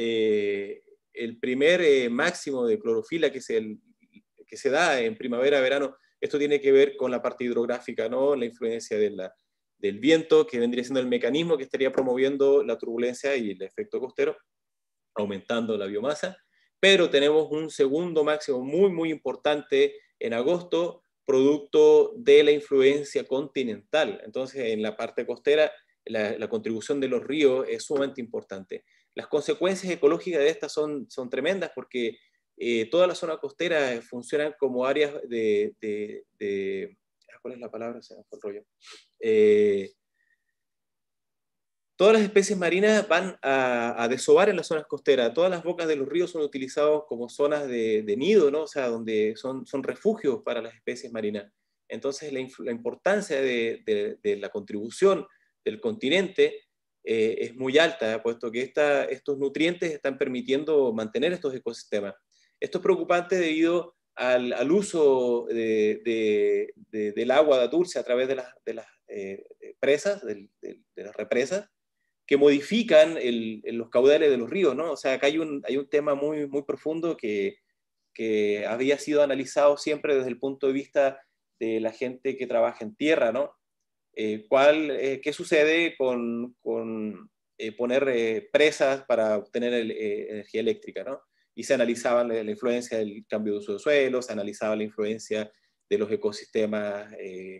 máximo de clorofila que se da en primavera, verano, esto tiene que ver con la parte hidrográfica, ¿no? La influencia del viento, que vendría siendo el mecanismo que estaría promoviendo la turbulencia y el efecto costero, aumentando la biomasa. Pero tenemos un segundo máximo muy importante en agosto, producto de la influencia continental. Entonces, en la parte costera, la contribución de los ríos es sumamente importante. Las consecuencias ecológicas de estas son tremendas, porque toda la zona costera funcionan como áreas ¿cuál es la palabra? Se me fue el rollo. Todas las especies marinas van a desovar en las zonas costeras. Todas las bocas de los ríos son utilizadas como zonas de nido, ¿no? O sea, donde son refugios para las especies marinas. Entonces, la importancia de la contribución del continente es muy alta, puesto que estos nutrientes están permitiendo mantener estos ecosistemas. Esto es preocupante debido al uso del agua dulce a través de las presas, de las represas, que modifican los caudales de los ríos, ¿no? O sea, acá hay un tema muy profundo que había sido analizado siempre desde el punto de vista de la gente que trabaja en tierra, ¿no? ¿Qué sucede con poner presas para obtener energía eléctrica, ¿no? Y se analizaba la influencia del cambio de uso de suelo, se analizaba la influencia de los ecosistemas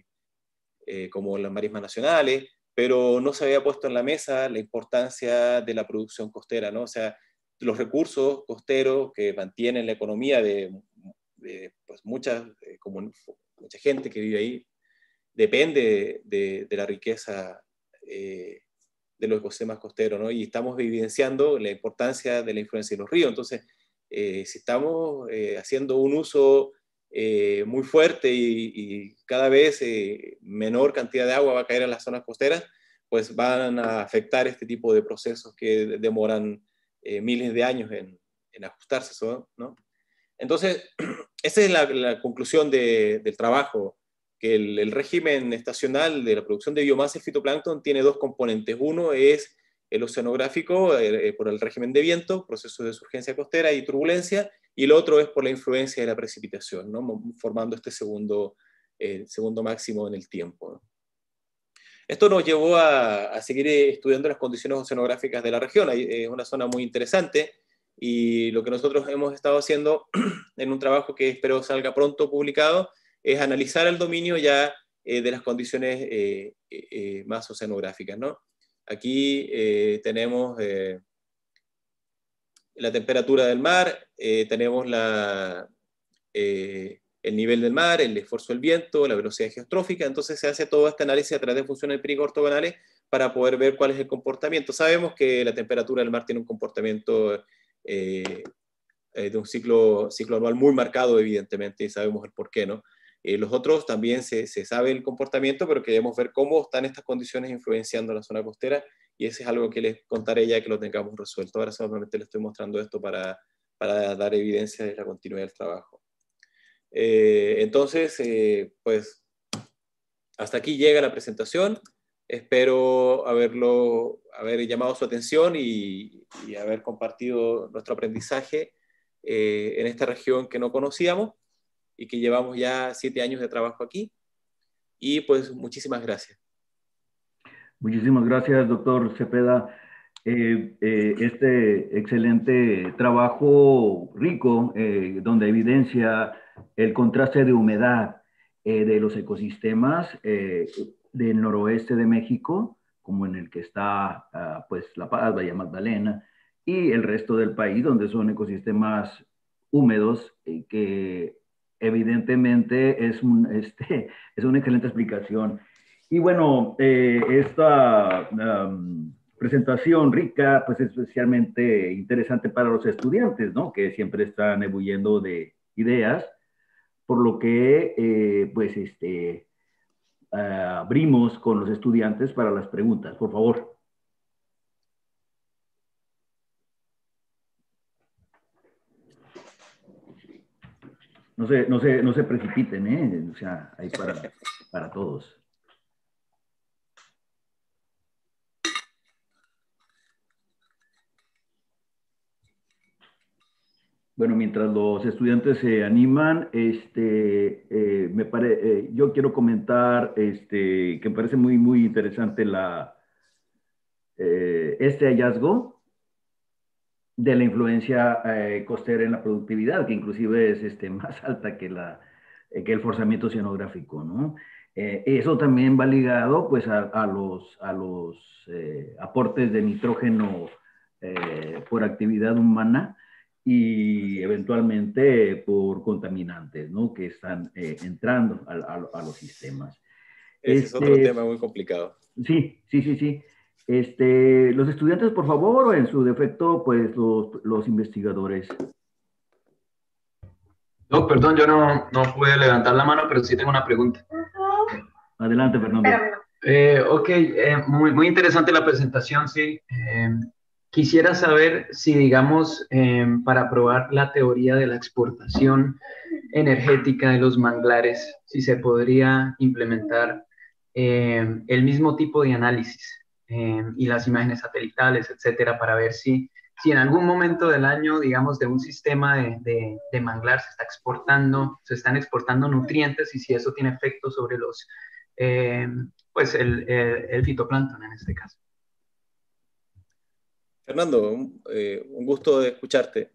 como las marismas nacionales, pero no se había puesto en la mesa la importancia de la producción costera, ¿no? O sea, los recursos costeros que mantienen la economía pues mucha gente que vive ahí, depende de la riqueza de los ecosistemas costeros, ¿no? Y estamos evidenciando la importancia de la influencia de los ríos. Entonces, si estamos haciendo un uso muy fuerte y cada vez menor cantidad de agua va a caer en las zonas costeras, pues van a afectar este tipo de procesos que demoran miles de años en ajustarse, ¿no? Entonces, esa es la conclusión del trabajo, que el régimen estacional de la producción de biomasa y fitoplancton tiene dos componentes. Uno es el oceanográfico, por el régimen de viento, procesos de surgencia costera y turbulencia, y el otro es por la influencia de la precipitación, ¿no? Formando este segundo máximo en el tiempo, ¿no? Esto nos llevó a seguir estudiando las condiciones oceanográficas de la región. Es una zona muy interesante, y lo que nosotros hemos estado haciendo en un trabajo que espero salga pronto publicado es analizar el dominio ya de las condiciones más oceanográficas, ¿no? Aquí tenemos la temperatura del mar, tenemos el nivel del mar, el esfuerzo del viento, la velocidad geostrófica. Entonces se hace todo este análisis a través de funciones empíricas ortogonales para poder ver cuál es el comportamiento. Sabemos que la temperatura del mar tiene un comportamiento de un ciclo anual muy marcado, evidentemente, y sabemos el por qué, ¿no? Los otros también se sabe el comportamiento, pero queremos ver cómo están estas condiciones influenciando la zona costera, y eso es algo que les contaré ya que lo tengamos resuelto. Ahora solamente les estoy mostrando esto para dar evidencia de la continuidad del trabajo. Entonces, pues, hasta aquí llega la presentación. Espero haber llamado su atención y haber compartido nuestro aprendizaje en esta región que no conocíamos y que llevamos ya 7 años de trabajo aquí. Y pues muchísimas gracias. Muchísimas gracias, doctor Cepeda. Este excelente trabajo rico, donde evidencia el contraste de humedad de los ecosistemas del noroeste de México, como en el que está pues La Paz, Bahía Magdalena, y el resto del país, donde son ecosistemas húmedos, que evidentemente es una excelente explicación. Y bueno, esta presentación rica, pues es especialmente interesante para los estudiantes, ¿no? Que siempre están ebulliendo de ideas, por lo que, pues, abrimos con los estudiantes para las preguntas, por favor. No se precipiten, ¿eh? O sea, hay para todos. Bueno, mientras los estudiantes se animan, yo quiero comentar que me parece muy, muy interesante este hallazgo de la influencia costera en la productividad, que inclusive es más alta que el forzamiento oceanográfico, ¿no? Eso también va ligado pues a los aportes de nitrógeno por actividad humana y eventualmente por contaminantes, ¿no? Que están entrando a los sistemas. Ese es otro tema muy complicado. Sí. Los estudiantes, por favor, o en su defecto, pues los investigadores. No, perdón, yo no pude levantar la mano, pero sí tengo una pregunta. Adelante, Fernando. Ok, muy, muy interesante la presentación, sí. Quisiera saber si, digamos, para probar la teoría de la exportación energética de los manglares, si se podría implementar el mismo tipo de análisis y las imágenes satelitales, etcétera, para ver si en algún momento del año, digamos, de un sistema de manglar se están exportando nutrientes y si eso tiene efecto sobre los, pues el fitoplancton en este caso. Fernando, un gusto de escucharte.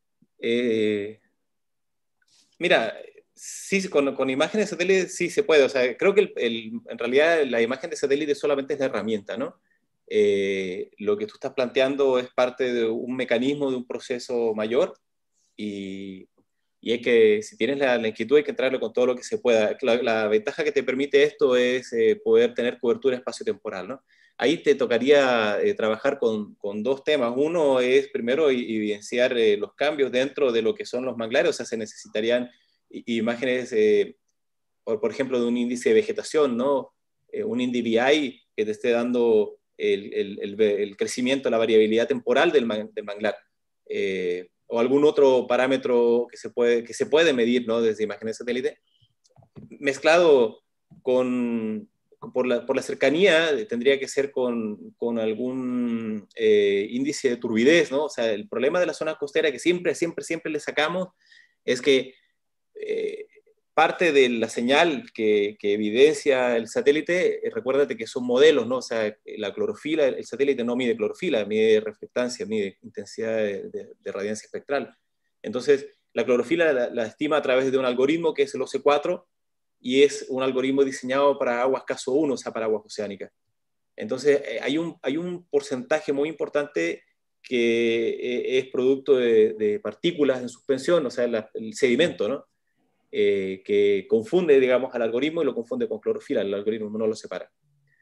Mira, sí, con imágenes de satélite sí se puede. O sea, creo que en realidad la imagen de satélite solamente es la herramienta, ¿no? Lo que tú estás planteando es parte de un mecanismo, de un proceso mayor, y es que si tienes la inquietud hay que entrarle con todo lo que se pueda. La ventaja que te permite esto es poder tener cobertura espacio-temporal, ¿no? Ahí te tocaría trabajar con dos temas. Uno es primero evidenciar los cambios dentro de lo que son los manglares, o sea, se necesitarían imágenes, por ejemplo, de un índice de vegetación, ¿no? Un NDVI que te esté dando el crecimiento, la variabilidad temporal del manglar. O algún otro parámetro que se puede medir, ¿no? Desde imágenes de satélite, mezclado por la cercanía, tendría que ser con algún índice de turbidez, ¿no? O sea, el problema de la zona costera que siempre le sacamos es que parte de la señal que evidencia el satélite, recuérdate que son modelos, ¿no? O sea, la clorofila, el satélite no mide clorofila, mide reflectancia, mide intensidad de radiancia espectral. Entonces, la clorofila la estima a través de un algoritmo que es el OC4, y es un algoritmo diseñado para aguas caso 1, o sea, para aguas oceánicas. Entonces, hay un porcentaje muy importante que es producto de partículas en suspensión, o sea, el sedimento, ¿no? Que confunde, digamos, al algoritmo y lo confunde con clorofila, el algoritmo no lo separa.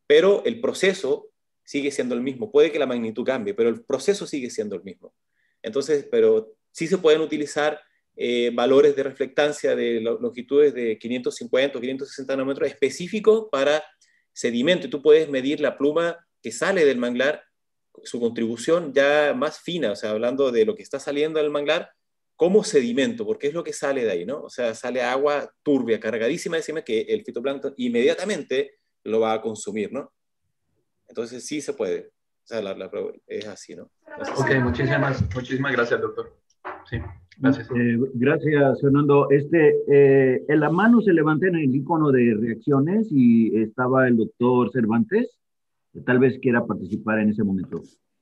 pero el proceso sigue siendo el mismo. Puede que la magnitud cambie, pero el proceso sigue siendo el mismo. Entonces, pero sí se pueden utilizar valores de reflectancia de longitudes de 550 o 560 nanómetros específicos para sedimento. Y tú puedes medir la pluma que sale del manglar, su contribución ya más fina, o sea, hablando de lo que está saliendo del manglar, como sedimento, porque es lo que sale de ahí, ¿no? O sea, sale agua turbia, cargadísima encima, que el fitoplancton inmediatamente lo va a consumir, ¿no? Entonces sí se puede. O sea, es así, ¿no? No sé Ok, si... muchísimas gracias, doctor. Sí, gracias. Gracias, Fernando. En la mano se levanta en el icono de reacciones y estaba el doctor Cervantes. Tal vez quiera participar en ese momento.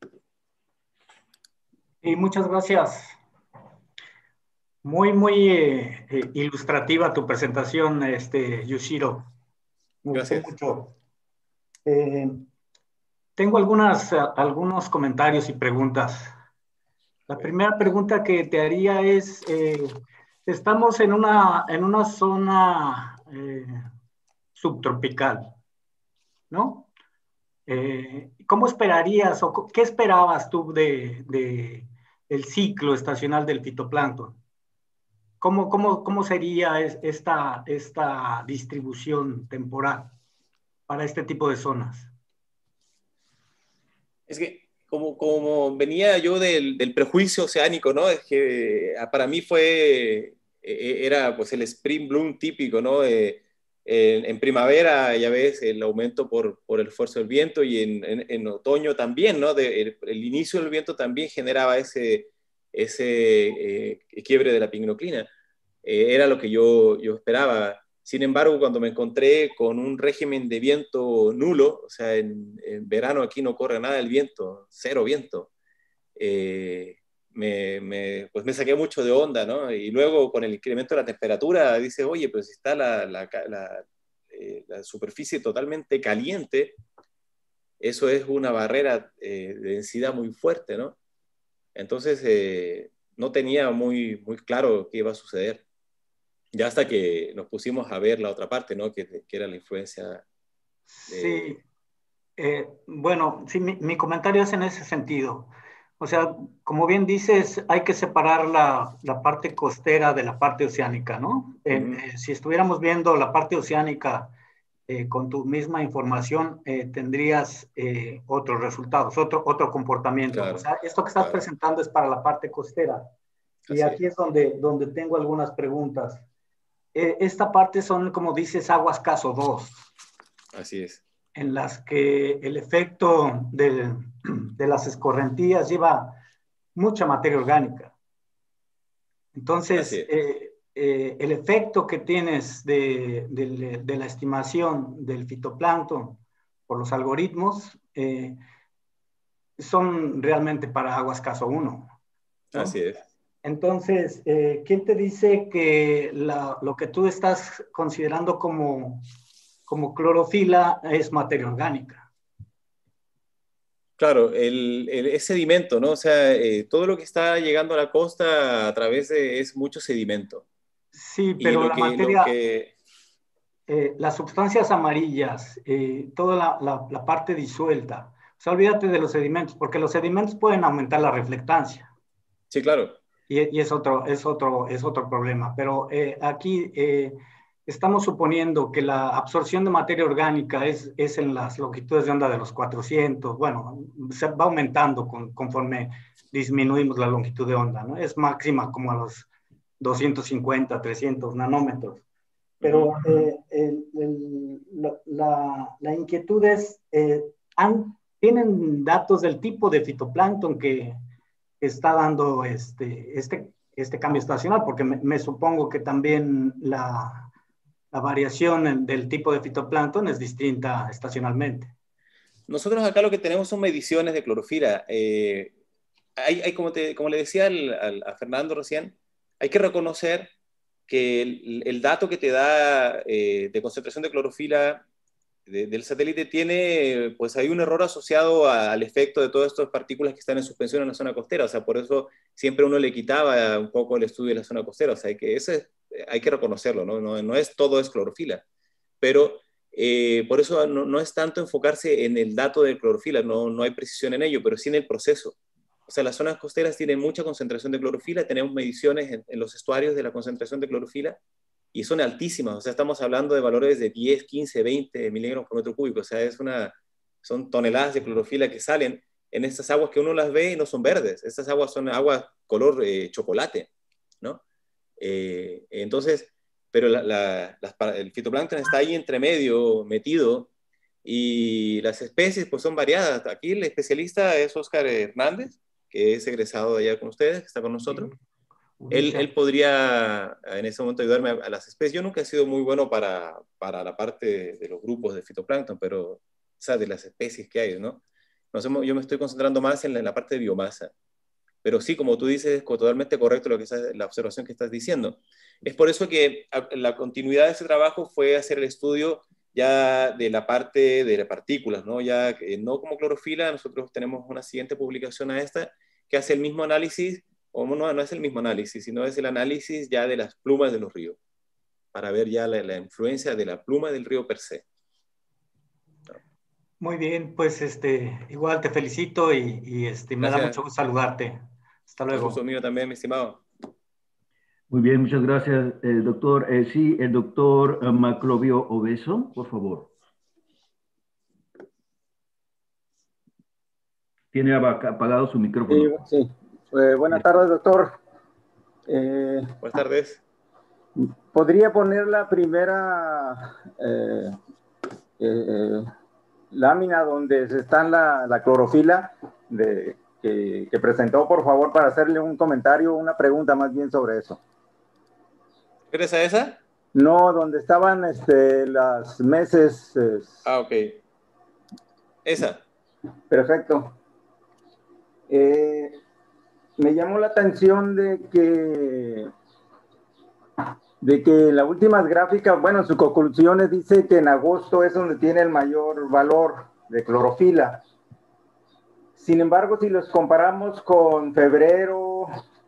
Y muchas gracias. Muy ilustrativa tu presentación, Yushiro. Me gustó Gracias. mucho. Tengo algunos comentarios y preguntas. La primera pregunta que te haría es, estamos en una zona subtropical, ¿no? ¿Cómo esperarías o qué esperabas tú del ciclo estacional del fitoplancton? ¿Cómo sería esta distribución temporal para este tipo de zonas? Es que como venía yo del prejuicio oceánico, ¿no? Es que para mí era pues el spring bloom típico, ¿no? En primavera ya ves el aumento por el esfuerzo del viento y en otoño también, ¿no? El inicio del viento también generaba ese quiebre de la pignoclina. Era lo que yo esperaba. Sin embargo, cuando me encontré con un régimen de viento nulo, o sea, en verano aquí no corre nada el viento, cero viento, pues me saqué mucho de onda, ¿no? Y luego con el incremento de la temperatura, dice, oye, pues está la superficie totalmente caliente, eso es una barrera de densidad muy fuerte, ¿no? Entonces, no tenía muy claro qué iba a suceder. Ya hasta que nos pusimos a ver la otra parte, ¿no? Que era la influencia Sí, bueno, sí, mi comentario es en ese sentido. O sea, como bien dices, hay que separar la parte costera de la parte oceánica, ¿no? Si estuviéramos viendo la parte oceánica con tu misma información, tendrías otros resultados, otro comportamiento. Claro, O sea, esto que estás presentando es para la parte costera. Y así aquí es donde tengo algunas preguntas. Esta parte son, como dices, aguas caso 2, así es. en las que el efecto de las escorrentías lleva mucha materia orgánica. Así Entonces, es. el efecto que tienes de la estimación del fitoplancton por los algoritmos son realmente para aguas caso 1, ¿no? Así es. Entonces, ¿quién te dice que lo que tú estás considerando como clorofila es materia orgánica? Claro, es sedimento, ¿no? O sea, todo lo que está llegando a la costa a través es mucho sedimento. Sí, Y pero lo la que, lo materia, que, las sustancias amarillas, toda la parte disuelta, o sea, olvídate de los sedimentos, porque los sedimentos pueden aumentar la reflectancia. sí, claro, Y es otro problema. Pero aquí estamos suponiendo que la absorción de materia orgánica es en las longitudes de onda de los 400. Bueno, se va aumentando conforme disminuimos la longitud de onda, ¿no? Es máxima como a los 250, 300 nanómetros. Pero la inquietud es, ¿tienen datos del tipo de fitoplancton que está dando este cambio estacional? Porque me supongo que también la variación del tipo de fitoplancton es distinta estacionalmente. nosotros acá lo que tenemos son mediciones de clorofila. Como le decía a Fernando recién, hay que reconocer que el dato que te da de concentración de clorofila del satélite tiene, pues hay un error asociado al efecto de todas estas partículas que están en suspensión en la zona costera. O sea, por eso siempre uno le quitaba un poco el estudio de la zona costera. O sea, hay que reconocerlo, ¿no? No es todo es clorofila. Pero Por eso no es tanto enfocarse en el dato de clorofila, no hay precisión en ello, pero sí en el proceso. O sea, las zonas costeras tienen mucha concentración de clorofila, tenemos mediciones en los estuarios de la concentración de clorofila y son altísimas, o sea, estamos hablando de valores de 10, 15, 20 miligramos por metro cúbico, o sea, son toneladas de clorofila que salen en estas aguas que uno las ve y no son verdes, estas aguas son aguas color chocolate, ¿no? Entonces, pero el fitoplancton está ahí entre medio, metido, y las especies pues son variadas. Aquí el especialista es Oscar Hernández, que es egresado de allá con ustedes, que está con nosotros. Él podría en ese momento ayudarme a las especies. Yo nunca he sido muy bueno para la parte de los grupos de fitoplancton, pero, o sea, de las especies que hay, ¿no? Yo me estoy concentrando más en la parte de biomasa. Pero sí, como tú dices, es totalmente correcto la observación que estás diciendo. Es por eso que la continuidad de ese trabajo fue hacer el estudio ya de la parte de las partículas, ¿no? Ya no como clorofila, nosotros tenemos una siguiente publicación a esta que hace el mismo análisis, o no es el mismo análisis, sino es el análisis ya de las plumas de los ríos, para ver ya la influencia de la pluma del río per se. Muy bien, pues igual te felicito y me da mucho gusto saludarte. Hasta luego. Un gusto mío también, mi estimado. Muy bien, muchas gracias, doctor. Sí, el doctor Maclovio Obeso, por favor. Tiene apagado su micrófono. Sí. Buenas tardes, doctor. Buenas tardes. ¿Podría poner la primera lámina donde está la clorofila que presentó, por favor, para hacerle un comentario, una pregunta más bien sobre eso? ¿Quieres a esa? No, donde estaban las meses. Ok. Esa. Perfecto. Me llamó la atención de que las últimas gráficas, bueno, en sus conclusiones dice que en agosto es donde tiene el mayor valor de clorofila. Sin embargo, si los comparamos con febrero,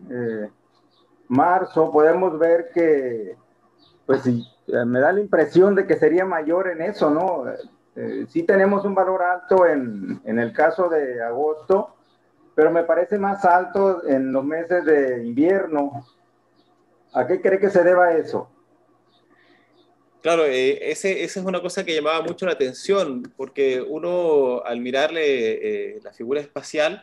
marzo, podemos ver que, pues sí, me da la impresión de que sería mayor en eso, ¿no? Sí tenemos un valor alto en el caso de agosto, pero me parece más alto en los meses de invierno. ¿A qué cree que se deba eso? Claro, esa es una cosa que llamaba mucho la atención, porque uno al mirarle la figura espacial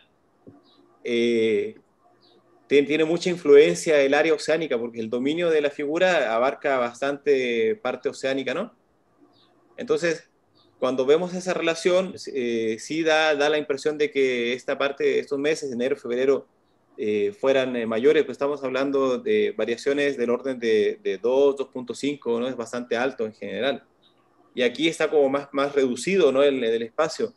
tiene mucha influencia el área oceánica, porque el dominio de la figura abarca bastante parte oceánica, ¿no? Entonces, cuando vemos esa relación, sí da la impresión de que esta parte, estos meses, enero, febrero, fueran mayores, pues estamos hablando de variaciones del orden de 2, 2.5, ¿no? Es bastante alto en general. Y aquí está como más reducido, ¿no? El espacio.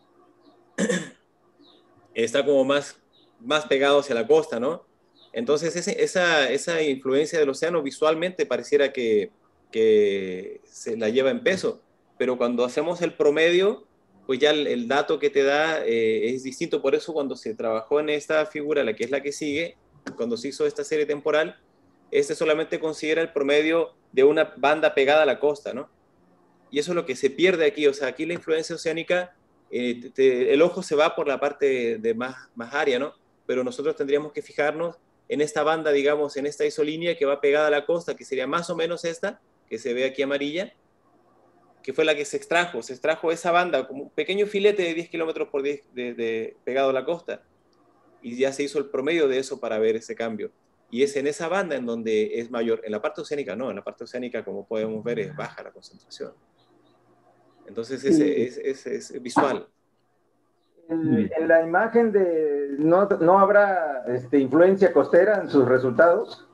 Está como más pegado hacia la costa, ¿no? Entonces esa influencia del océano visualmente pareciera que se la lleva en peso, pero cuando hacemos el promedio, pues ya el dato que te da es distinto. Por eso cuando se trabajó en esta figura, la que es la que sigue, cuando se hizo esta serie temporal, solamente considera el promedio de una banda pegada a la costa, ¿no? Y eso es lo que se pierde aquí. O sea, aquí la influencia oceánica, el ojo se va por la parte de más área, ¿no? Pero nosotros tendríamos que fijarnos en esta banda, digamos, en esta isolínea que va pegada a la costa, que sería más o menos esta, que se ve aquí amarilla, que fue la que se extrajo esa banda, como un pequeño filete de 10 kilómetros por 10 pegado a la costa, y ya se hizo el promedio de eso para ver ese cambio. Y es en esa banda en donde es mayor. En la parte oceánica no, en la parte oceánica, como podemos ver, es baja la concentración. Entonces es visual. En la imagen ¿no habrá influencia costera en sus resultados?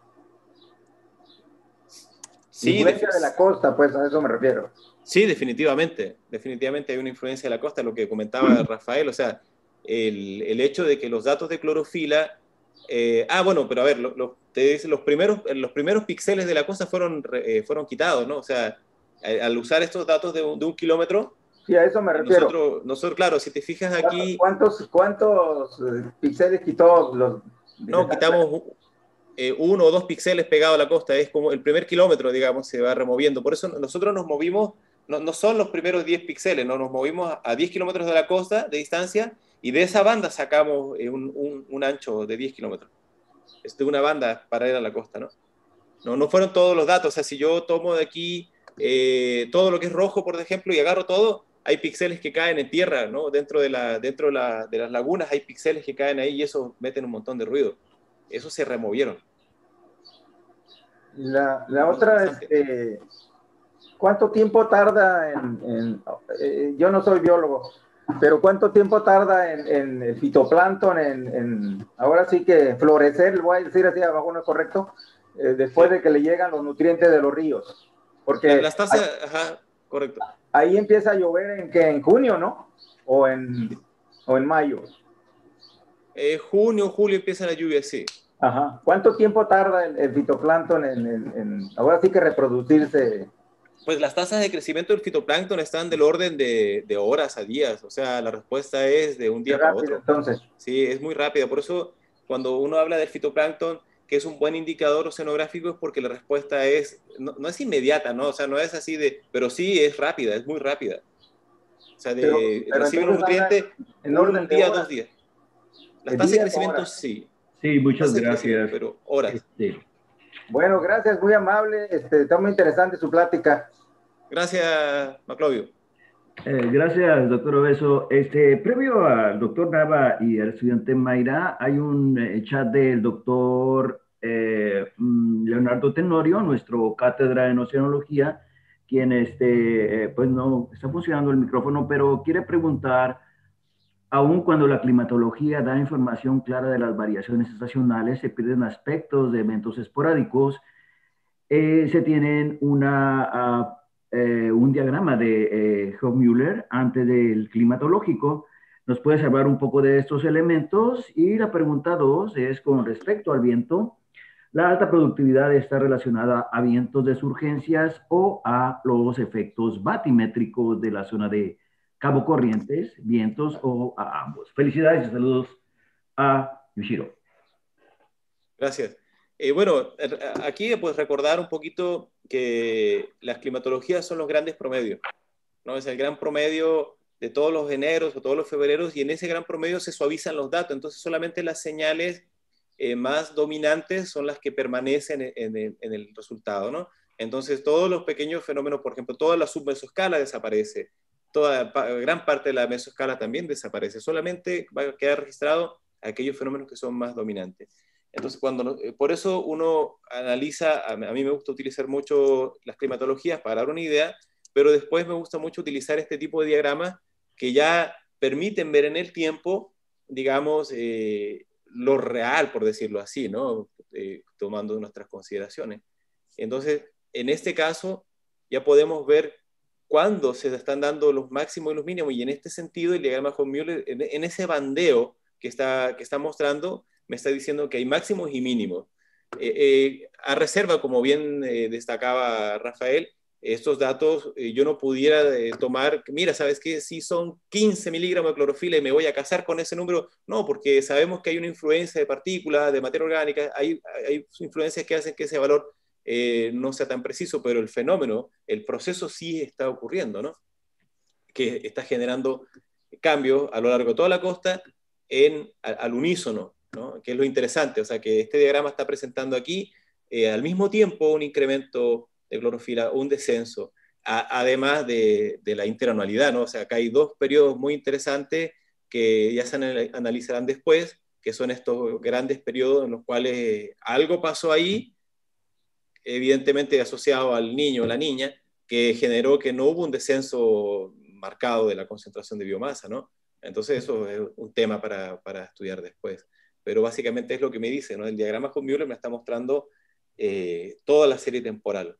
Sí, influencia de la costa, pues a eso me refiero. Sí, definitivamente hay una influencia de la costa, lo que comentaba Rafael, o sea, el hecho de que los datos de clorofila, bueno, pero a ver, te dice, los primeros píxeles de la costa fueron quitados, ¿no? O sea, al usar estos datos de un kilómetro. Sí, a eso me refiero. Nosotros, claro, si te fijas aquí... ¿Cuántos píxeles quitó los...? No, quitamos 1 o 2 píxeles pegados a la costa, es como el primer kilómetro, digamos, se va removiendo. Por eso nosotros nos movimos no son los primeros 10 píxeles, no nos movimos a 10 kilómetros de la costa de distancia y de esa banda sacamos un ancho de 10 kilómetros. Es de una banda para ir a la costa, ¿no? No fueron todos los datos, o sea, si yo tomo de aquí todo lo que es rojo, por ejemplo, y agarro todo, hay píxeles que caen en tierra, ¿no? Dentro de las lagunas hay píxeles que caen ahí y eso meten un montón de ruido. Eso se removieron. La otra es, ¿cuánto tiempo tarda yo no soy biólogo, pero cuánto tiempo tarda en el fitoplancton ahora sí que florecer, voy a decir así, abajo no es correcto, después de que le llegan los nutrientes de los ríos? Porque las tazas, ajá, correcto. Ahí empieza a llover en junio, ¿no? O en mayo. Junio, julio empieza la lluvia, sí. Ajá. ¿Cuánto tiempo tarda el fitoplancton ahora sí que reproducirse? Pues las tasas de crecimiento del fitoplancton están del orden de horas a días, o sea, la respuesta es de un día para otro. Entonces. Sí, es muy rápida, por eso cuando uno habla del fitoplancton, que es un buen indicador oceanográfico, es porque la respuesta no es inmediata, ¿no? O sea, no es así pero sí es rápida, es muy rápida. O sea, recibe los nutrientes en un día, 2 días. Las tasas de crecimiento sí. Sí, muchas gracias. Pero horas. Bueno, gracias, muy amable. Está muy interesante su plática. Gracias, Maclovio. Gracias, doctor Obeso. Previo al doctor Nava y al estudiante Mayra, hay un chat del doctor Leonardo Tenorio, nuestro cátedra en oceanología, quien pues no está funcionando el micrófono, pero quiere preguntar, aun cuando la climatología da información clara de las variaciones estacionales, se pierden aspectos de eventos esporádicos, se tienen un diagrama de Hofmüller antes del climatológico. ¿Nos puedes hablar un poco de estos elementos? Y la pregunta 2 es con respecto al viento. ¿La alta productividad está relacionada a vientos de surgencias o a los efectos batimétricos de la zona de Cabo Corrientes, vientos o a ambos? Felicidades y saludos a Yushiro. Gracias. Bueno, aquí pues recordar un poquito que las climatologías son los grandes promedios, ¿no? Es el gran promedio de todos los eneros o todos los febreros y en ese gran promedio se suavizan los datos, entonces solamente las señales más dominantes son las que permanecen en el resultado, ¿no? Entonces todos los pequeños fenómenos, por ejemplo, toda la submesoescala desaparece, gran parte de la mesoescala también desaparece, solamente va a quedar registrado aquellos fenómenos que son más dominantes. Entonces, por eso uno analiza, a mí me gusta utilizar mucho las climatologías para dar una idea, pero después me gusta mucho utilizar este tipo de diagramas que ya permiten ver en el tiempo, digamos, lo real, por decirlo así, ¿no? Tomando nuestras consideraciones. Entonces, en este caso, ya podemos ver cuándo se están dando los máximos y los mínimos, y en este sentido, el diagrama Hofmüller, en ese bandeo que está mostrando, me está diciendo que hay máximos y mínimos. A reserva, como bien destacaba Rafael, estos datos yo no pudiera tomar, mira, ¿sabes qué? Si son 15 miligramos de clorofila y me voy a casar con ese número, no, porque sabemos que hay una influencia de partículas, de materia orgánica, hay influencias que hacen que ese valor no sea tan preciso, pero el fenómeno, el proceso sí está ocurriendo, ¿no? Que está generando cambios a lo largo de toda la costa al unísono, ¿no? Que es lo interesante, o sea que este diagrama está presentando aquí al mismo tiempo un incremento de clorofila, un descenso, además de la interanualidad, ¿no? O sea, acá hay dos periodos muy interesantes que ya se analizarán después, que son estos grandes periodos en los cuales algo pasó ahí, evidentemente asociado al niño o la niña, que generó que no hubo un descenso marcado de la concentración de biomasa, ¿no? Entonces eso es un tema para estudiar después. Pero básicamente es lo que me dice, ¿no? El diagrama Hofmüller me está mostrando toda la serie temporal.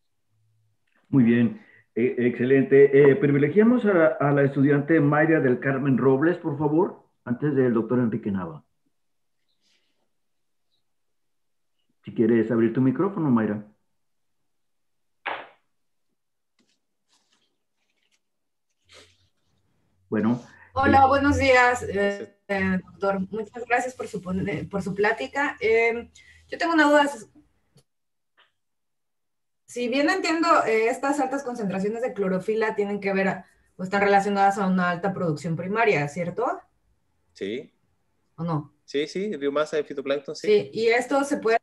Muy bien, excelente. Privilegiamos a la estudiante Mayra del Carmen Robles, por favor, antes del doctor Enrique Nava. Si quieres abrir tu micrófono, Mayra. Bueno. Hola, buenos días, doctor. Muchas gracias por su plática. Yo tengo una duda si bien entiendo, estas altas concentraciones de clorofila tienen que ver o están relacionadas a una alta producción primaria, ¿cierto? Sí, ¿O no? sí, sí, biomasa de fitoplancton, sí. Sí, y esto se puede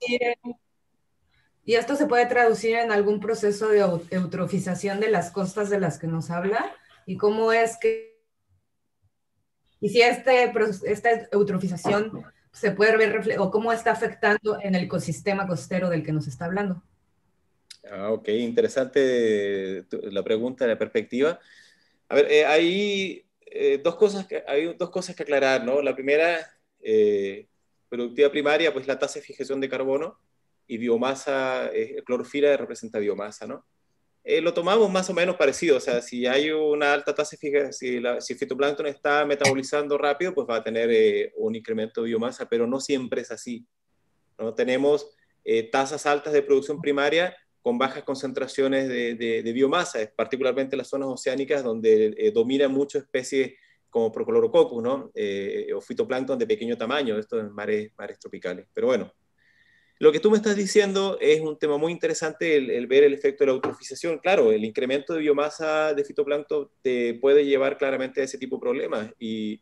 traducir en algún proceso de eutrofización de las costas de las que nos habla, y cómo es que, y si esta eutrofización se puede ver o cómo está afectando en el ecosistema costero del que nos está hablando. Ah, ok, interesante la pregunta, la perspectiva. A ver, hay dos cosas que aclarar, ¿no? La primera, productividad primaria, pues la tasa de fijación de carbono, y biomasa, clorofila representa biomasa, ¿no? Lo tomamos más o menos parecido, o sea, si hay una alta tasa de fijación, si el fitoplancton está metabolizando rápido, pues va a tener un incremento de biomasa, pero no siempre es así, ¿no? Tenemos tasas altas de producción primaria con bajas concentraciones de biomasa, particularmente en las zonas oceánicas donde dominan muchas especies como Prochlorococcus, ¿no? O fitoplancton de pequeño tamaño, esto en mares tropicales. Pero bueno, lo que tú me estás diciendo es un tema muy interesante, el ver el efecto de la eutrofización. Claro, el incremento de biomasa de fitoplancton te puede llevar claramente a ese tipo de problemas, y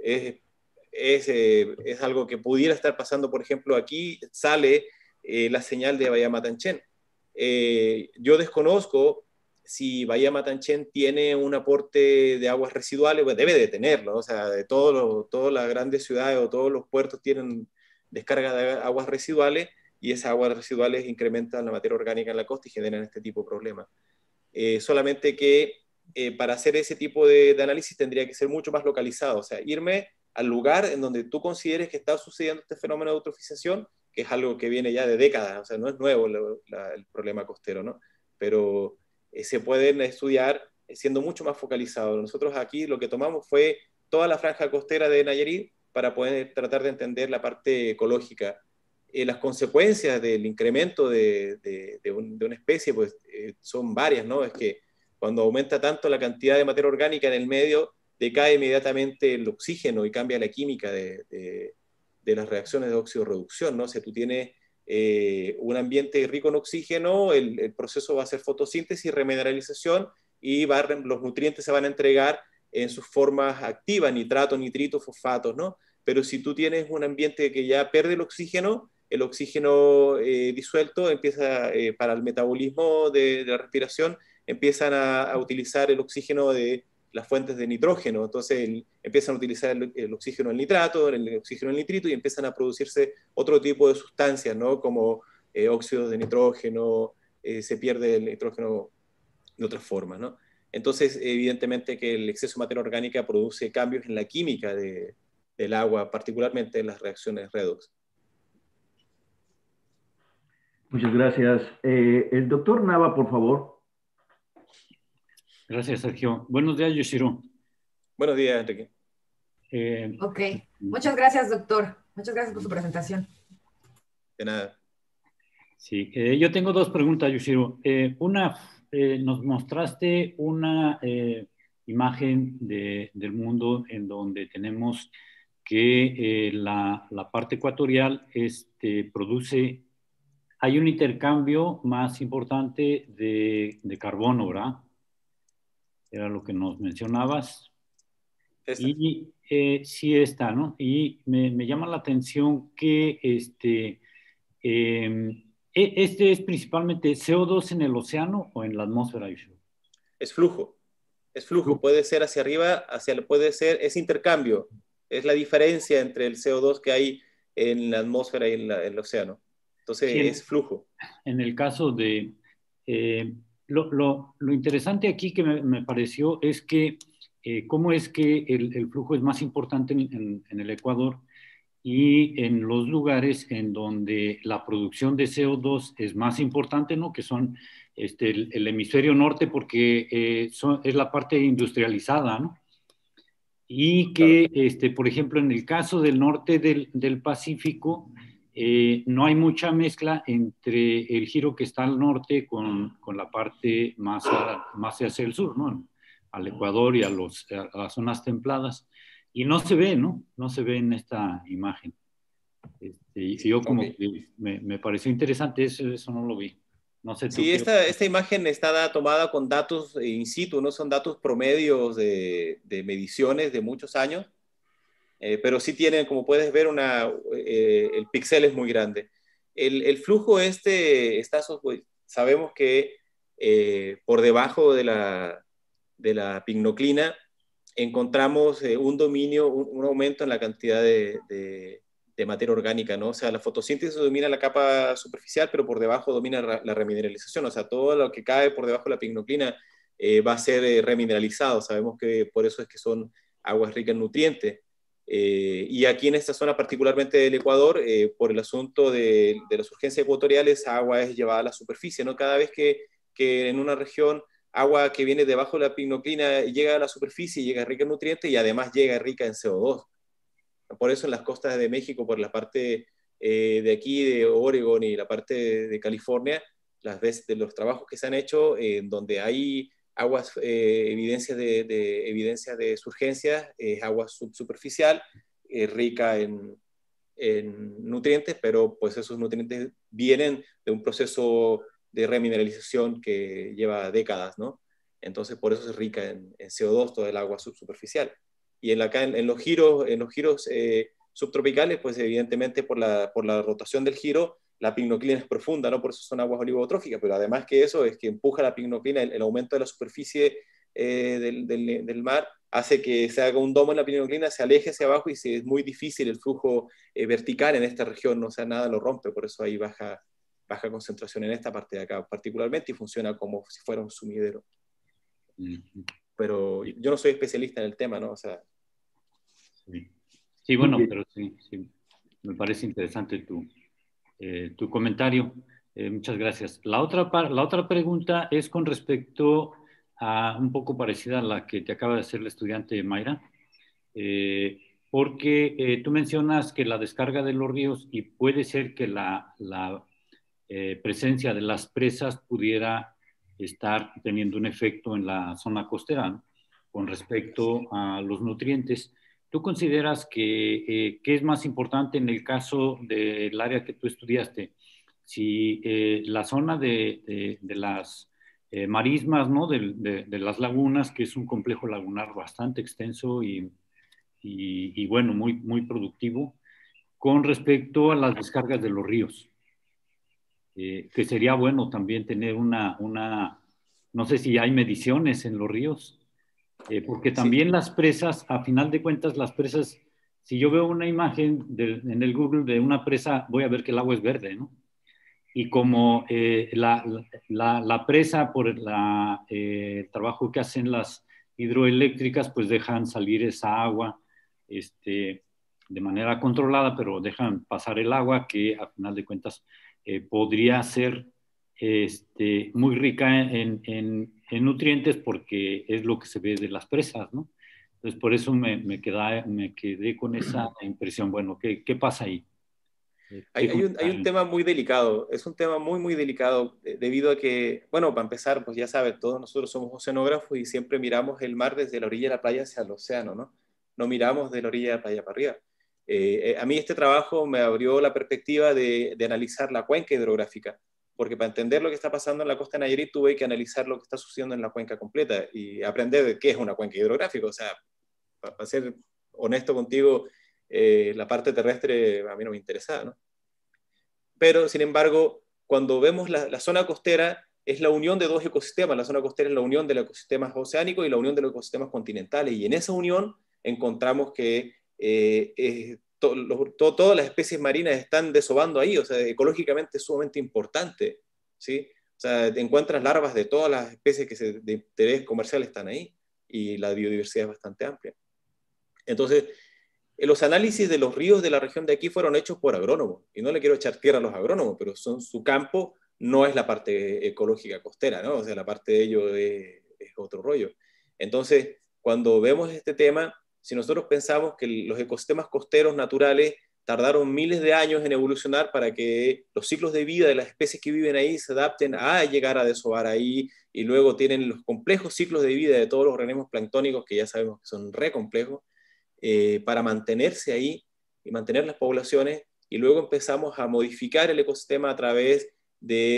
es algo que pudiera estar pasando. Por ejemplo, aquí sale la señal de Bahía Matanchen. Yo desconozco si Bahía Matanchen tiene un aporte de aguas residuales. Pues debe de tenerlo, ¿no? O sea, todas las grandes ciudades o todos los puertos tienen descarga de aguas residuales, y esas aguas residuales incrementan la materia orgánica en la costa y generan este tipo de problemas. Solamente que para hacer ese tipo de análisis tendría que ser mucho más localizado, o sea, irme al lugar en donde tú consideres que está sucediendo este fenómeno de eutrofización, que es algo que viene ya de décadas, o sea, no es nuevo el problema costero, ¿no? Pero se pueden estudiar siendo mucho más focalizados. Nosotros aquí lo que tomamos fue toda la franja costera de Nayarit para poder tratar de entender la parte ecológica. Las consecuencias del incremento de una especie pues, son varias, ¿no? Es que cuando aumenta tanto la cantidad de materia orgánica en el medio, decae inmediatamente el oxígeno y cambia la química de las reacciones de óxido-reducción, ¿no? O sea, tú tienes un ambiente rico en oxígeno, el proceso va a ser fotosíntesis y remineralización, y los nutrientes se van a entregar en sus formas activas, nitratos, nitritos, fosfatos, ¿no? Pero si tú tienes un ambiente que ya pierde el oxígeno disuelto empieza, para el metabolismo de la respiración, empiezan a utilizar el oxígeno de las fuentes de nitrógeno. Entonces empiezan a utilizar el oxígeno en nitrato, el oxígeno en nitrito, y empiezan a producirse otro tipo de sustancias, ¿no? Como óxidos de nitrógeno, se pierde el nitrógeno de otras formas, ¿no? Entonces, evidentemente que el exceso de materia orgánica produce cambios en la química del agua, particularmente en las reacciones redox. Muchas gracias. El doctor Nava, por favor. Gracias, Sergio. Buenos días, Yoshiro. Buenos días, Enrique. Ok. Muchas gracias, doctor. Muchas gracias por su presentación. De nada. Sí, yo tengo dos preguntas, Yoshiro. Nos mostraste una imagen del mundo en donde tenemos que la parte ecuatorial produce, hay un intercambio más importante de carbono, ¿verdad? Era lo que nos mencionabas. Y sí está, ¿no? Y me llama la atención que este es principalmente CO2 en el océano o en la atmósfera. Es flujo. Puede ser hacia arriba, es intercambio. Es la diferencia entre el CO2 que hay en la atmósfera y en el océano. Entonces sí, es flujo. En el caso de... lo interesante aquí que me pareció es que cómo es que el flujo es más importante en el Ecuador, y en los lugares en donde la producción de CO2 es más importante, ¿no? Que son el hemisferio norte, porque es la parte industrializada, ¿no? Y que, por ejemplo, en el caso del norte del Pacífico, no hay mucha mezcla entre el giro que está al norte con la parte más hacia el sur, ¿no? Al Ecuador y a las zonas templadas. Y no se ve, ¿no? No se ve en esta imagen. Y yo como que me pareció interesante eso no lo vi. No sé tú Sí, qué. esta imagen está tomada con datos in situ, no son datos promedios de mediciones de muchos años, pero sí tienen, como puedes ver, el píxel es muy grande. El flujo sabemos que por debajo de la pignoclina encontramos un dominio, un aumento en la cantidad de materia orgánica, ¿no? O sea, la fotosíntesis domina la capa superficial, pero por debajo domina la remineralización, o sea, todo lo que cae por debajo de la pignoclina va a ser remineralizado. Sabemos que por eso es que son aguas ricas en nutrientes. Y aquí en esta zona, particularmente del Ecuador, por el asunto de las urgencias ecuatoriales, agua es llevada a la superficie, ¿no? Cada vez que en una región agua que viene debajo de la pignoclina llega a la superficie, llega rica en nutrientes y además llega rica en CO2. Por eso en las costas de México, por la parte de aquí, de Oregon y la parte de California, las veces de los trabajos que se han hecho, donde hay aguas, evidencia de surgencia, agua superficial, rica en nutrientes, pero pues esos nutrientes vienen de un proceso de remineralización que lleva décadas, ¿no? Entonces por eso es rica en CO2 toda el agua subsuperficial. Y en los giros subtropicales, pues evidentemente por la rotación del giro, la pignoclina es profunda, ¿no? Por eso son aguas oligotróficas, pero además que eso es que empuja la pignoclina, el aumento de la superficie del mar hace que se haga un domo en la pignoclina, se aleje hacia abajo y es muy difícil el flujo vertical en esta región, no, o sea, nada lo rompe, por eso hay baja concentración en esta parte de acá particularmente y funciona como si fuera un sumidero. Pero yo no soy especialista en el tema, ¿no? O sea... Sí, bueno, pero sí, me parece interesante tu comentario. Muchas gracias. La otra pregunta es con respecto a un poco parecida a la que te acaba de hacer la estudiante Mayra, porque tú mencionas que la descarga de los ríos y puede ser que la presencia de las presas pudiera estar teniendo un efecto en la zona costera, ¿no? Con respecto a los nutrientes. ¿Tú consideras que es más importante en el caso del área que tú estudiaste? Si la zona de las marismas, ¿no? de las lagunas, que es un complejo lagunar bastante extenso y bueno, muy productivo, con respecto a las descargas de los ríos. Que sería bueno también tener no sé si hay mediciones en los ríos, porque también las presas, a final de cuentas, las presas, si yo veo una imagen en el Google de una presa, voy a ver que el agua es verde, ¿no? Y como la presa, por el trabajo que hacen las hidroeléctricas, pues dejan salir esa agua de manera controlada, pero dejan pasar el agua que a final de cuentas podría ser muy rica en nutrientes porque es lo que se ve de las presas, ¿no? Entonces, por eso me quedé con esa impresión. Bueno, ¿qué pasa ahí? Hay un tema muy delicado, es un tema muy delicado debido a que, bueno, para empezar, pues ya sabes, todos nosotros somos oceanógrafos y siempre miramos el mar desde la orilla de la playa hacia el océano, ¿no? No miramos de la orilla de la playa para arriba. A mí este trabajo me abrió la perspectiva de analizar la cuenca hidrográfica, porque para entender lo que está pasando en la costa de Nayarit tuve que analizar lo que está sucediendo en la cuenca completa y aprender de qué es una cuenca hidrográfica. O sea, para ser honesto contigo, la parte terrestre a mí no me interesa, ¿no? Pero, sin embargo, cuando vemos la zona costera, es la unión de dos ecosistemas. La zona costera es la unión de los ecosistemas oceánicos y la unión de los ecosistemas continentales. Y en esa unión encontramos que todas las especies marinas están desovando ahí, o sea, ecológicamente es sumamente importante, ¿sí? O sea, te encuentras larvas de todas las especies que de interés comercial están ahí y la biodiversidad es bastante amplia. Entonces, los análisis de los ríos de la región de aquí fueron hechos por agrónomos, y no le quiero echar tierra a los agrónomos, pero su campo no es la parte ecológica costera, ¿no? O sea, la parte de ello es otro rollo. Entonces, cuando vemos este tema, si nosotros pensamos que los ecosistemas costeros naturales tardaron miles de años en evolucionar para que los ciclos de vida de las especies que viven ahí se adapten a llegar a desovar ahí, y luego tienen los complejos ciclos de vida de todos los organismos planctónicos, que ya sabemos que son re complejos, para mantenerse ahí y mantener las poblaciones, y luego empezamos a modificar el ecosistema a través de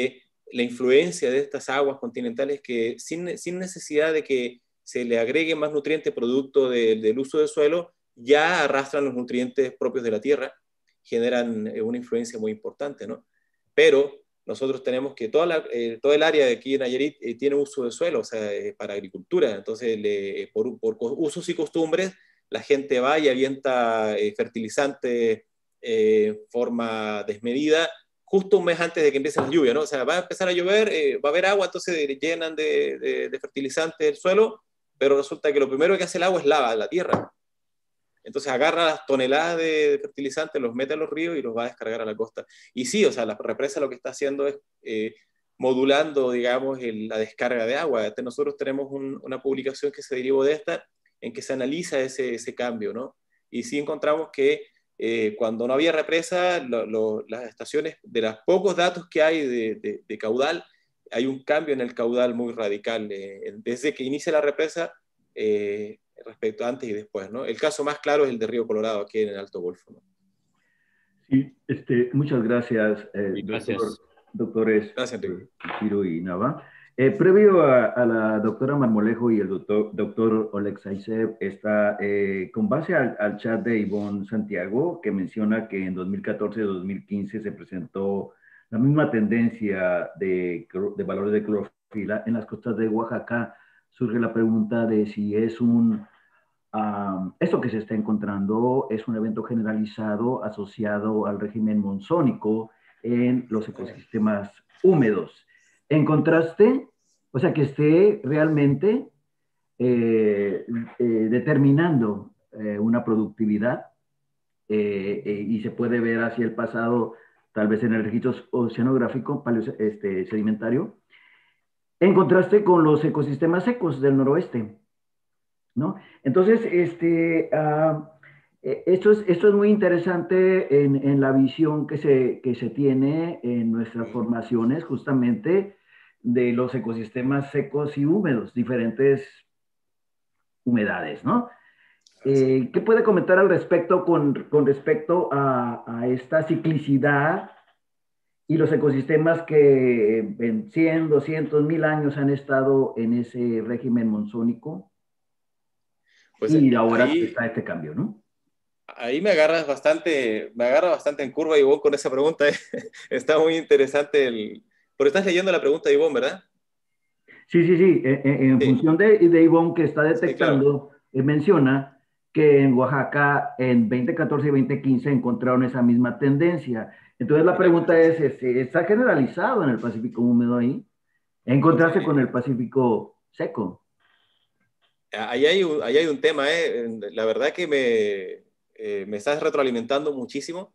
la influencia de estas aguas continentales que sin necesidad de que se le agregue más nutrientes producto del uso del suelo, ya arrastran los nutrientes propios de la tierra, generan una influencia muy importante, ¿no? Pero nosotros tenemos que todo el área de aquí en Nayarit tiene uso de suelo, o sea, para agricultura. Entonces, por usos y costumbres, la gente va y avienta fertilizantes forma desmedida justo un mes antes de que empiece la lluvia, ¿no? O sea, va a empezar a llover, va a haber agua, entonces llenan de fertilizantes el suelo, pero resulta que lo primero que hace el agua es lava la tierra. Entonces agarra las toneladas de fertilizantes, los mete a los ríos y los va a descargar a la costa. Y sí, o sea, la represa lo que está haciendo es modulando, digamos, la descarga de agua. Nosotros tenemos una publicación que se derivó de esta, en que se analiza ese cambio, ¿no? Y sí encontramos que cuando no había represa, las estaciones, de los pocos datos que hay de caudal, hay un cambio en el caudal muy radical. Desde que inicia la represa, respecto a antes y después, ¿no? El caso más claro es el de Río Colorado, aquí en el Alto Golfo, ¿no? Sí, muchas gracias, Gracias. doctores Gracias, Enrique. Ciro y Nava. Previo a la doctora Marmolejo y el doctor Oleg Zaitsev, está con base al chat de Ivonne Santiago, que menciona que en 2014-2015 se presentó la misma tendencia de valores de clorofila en las costas de Oaxaca. Surge la pregunta de si es esto que se está encontrando es un evento generalizado asociado al régimen monzónico en los ecosistemas húmedos. En contraste, o sea, que esté realmente determinando una productividad y se puede ver hacia el pasado, tal vez en el registro oceanográfico sedimentario, en contraste con los ecosistemas secos del noroeste, ¿no? Entonces, esto es muy interesante en la visión que se tiene en nuestras formaciones, justamente de los ecosistemas secos y húmedos, diferentes humedades, ¿no? ¿Qué puede comentar al respecto con respecto a esta ciclicidad y los ecosistemas que en 100, 200, 1000 años han estado en ese régimen monzónico? Pues y ahora está este cambio, ¿no? Ahí me agarra bastante en curva, Ivonne, con esa pregunta. Está muy interesante porque estás leyendo la pregunta de Ivonne, ¿verdad? Sí. En función de Ivonne, que está detectando, sí, claro. Menciona que en Oaxaca en 2014 y 2015 encontraron esa misma tendencia. Entonces la pregunta es, ¿está generalizado en el Pacífico húmedo ahí? En contraste con el Pacífico seco. Ahí hay un tema, la verdad que me estás retroalimentando muchísimo,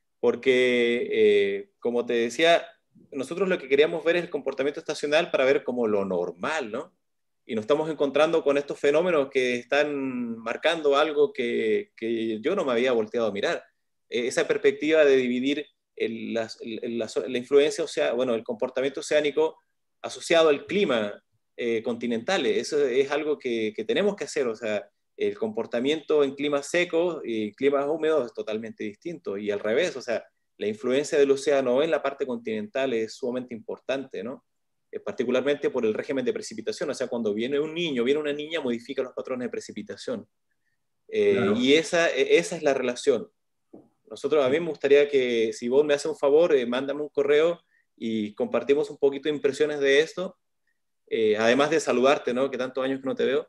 porque, como te decía, nosotros lo que queríamos ver es el comportamiento estacional para ver como lo normal, ¿no? Y nos estamos encontrando con estos fenómenos que están marcando algo que yo no me había volteado a mirar. Esa perspectiva de dividir la influencia, el comportamiento oceánico asociado al clima continental. Eso es algo que tenemos que hacer, o sea, el comportamiento en climas secos y climas húmedos es totalmente distinto, y al revés, o sea, la influencia del océano en la parte continental es sumamente importante, ¿no? Particularmente por el régimen de precipitación, o sea, cuando viene un niño, viene una niña, modifica los patrones de precipitación. Claro. Y esa es la relación. A mí me gustaría que, si vos me haces un favor, mándame un correo y compartimos un poquito de impresiones de esto, además de saludarte, ¿no? Que tantos años que no te veo,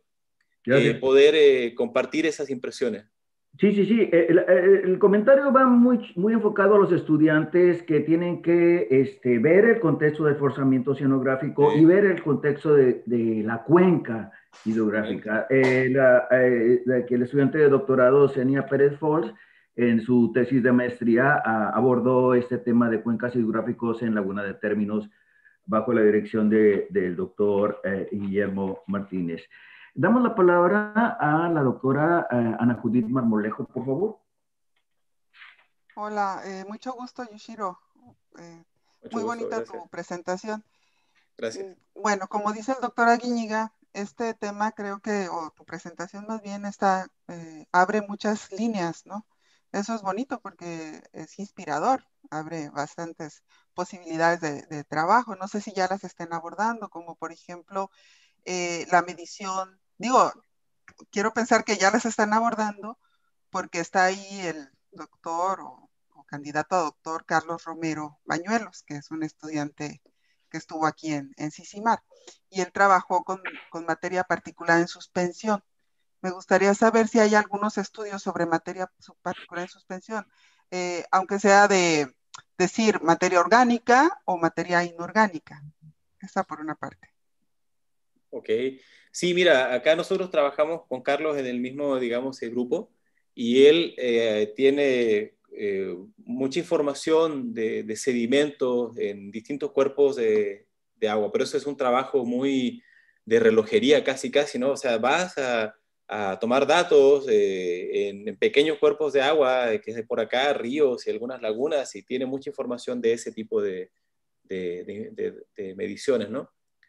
poder compartir esas impresiones. Sí. El comentario va muy enfocado a los estudiantes que tienen que ver el contexto del forzamiento oceanográfico, sí, y ver el contexto de la cuenca hidrográfica. Que el estudiante de doctorado, Zenia Pérez Fols, en su tesis de maestría abordó este tema de cuencas hidrográficos en Laguna de Términos bajo la dirección del doctor Guillermo Martínez. Damos la palabra a la doctora Ana Judith Marmolejo, por favor. Hola, mucho gusto, Yushiro. Muy bonita tu presentación. Gracias. Bueno, como dice el doctor Aguiñiga, este tema creo que, o tu presentación más bien, abre muchas líneas, ¿no? Eso es bonito porque es inspirador. abre bastantes posibilidades de trabajo. No sé si ya las estén abordando, como por ejemplo la medición. Digo, quiero pensar que ya las están abordando porque está ahí el doctor o candidato a doctor Carlos Romero Bañuelos, que es un estudiante que estuvo aquí en CICIMAR, y él trabajó con materia particular en suspensión. Me gustaría saber si hay algunos estudios sobre materia particular en suspensión, aunque sea de decir materia orgánica o materia inorgánica. Esa por una parte. Ok. Sí, mira, acá nosotros trabajamos con Carlos en el mismo, digamos, grupo, y él tiene mucha información de sedimentos en distintos cuerpos de agua, pero eso es un trabajo muy de relojería casi, casi, ¿no? O sea, vas a tomar datos en pequeños cuerpos de agua, que es de por acá, ríos y algunas lagunas, y tiene mucha información de ese tipo de mediciones, ¿no?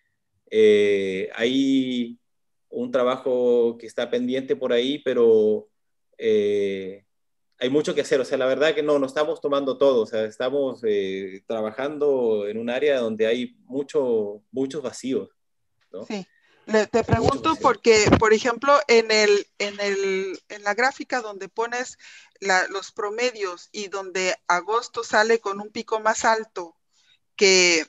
Hay un trabajo que está pendiente por ahí, pero hay mucho que hacer. O sea, la verdad que no estamos tomando todo. O sea, estamos trabajando en un área donde hay muchos vacíos, ¿no? Sí. Te pregunto porque, por ejemplo, en la gráfica donde pones los promedios y donde agosto sale con un pico más alto que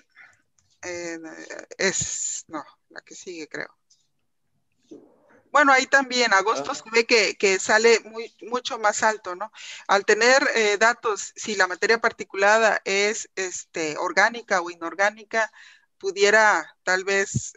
no, la que sigue creo. Bueno, ahí también agosto se ve que sale mucho más alto, ¿no? Al tener datos, si la materia particulada es orgánica o inorgánica, pudiera tal vez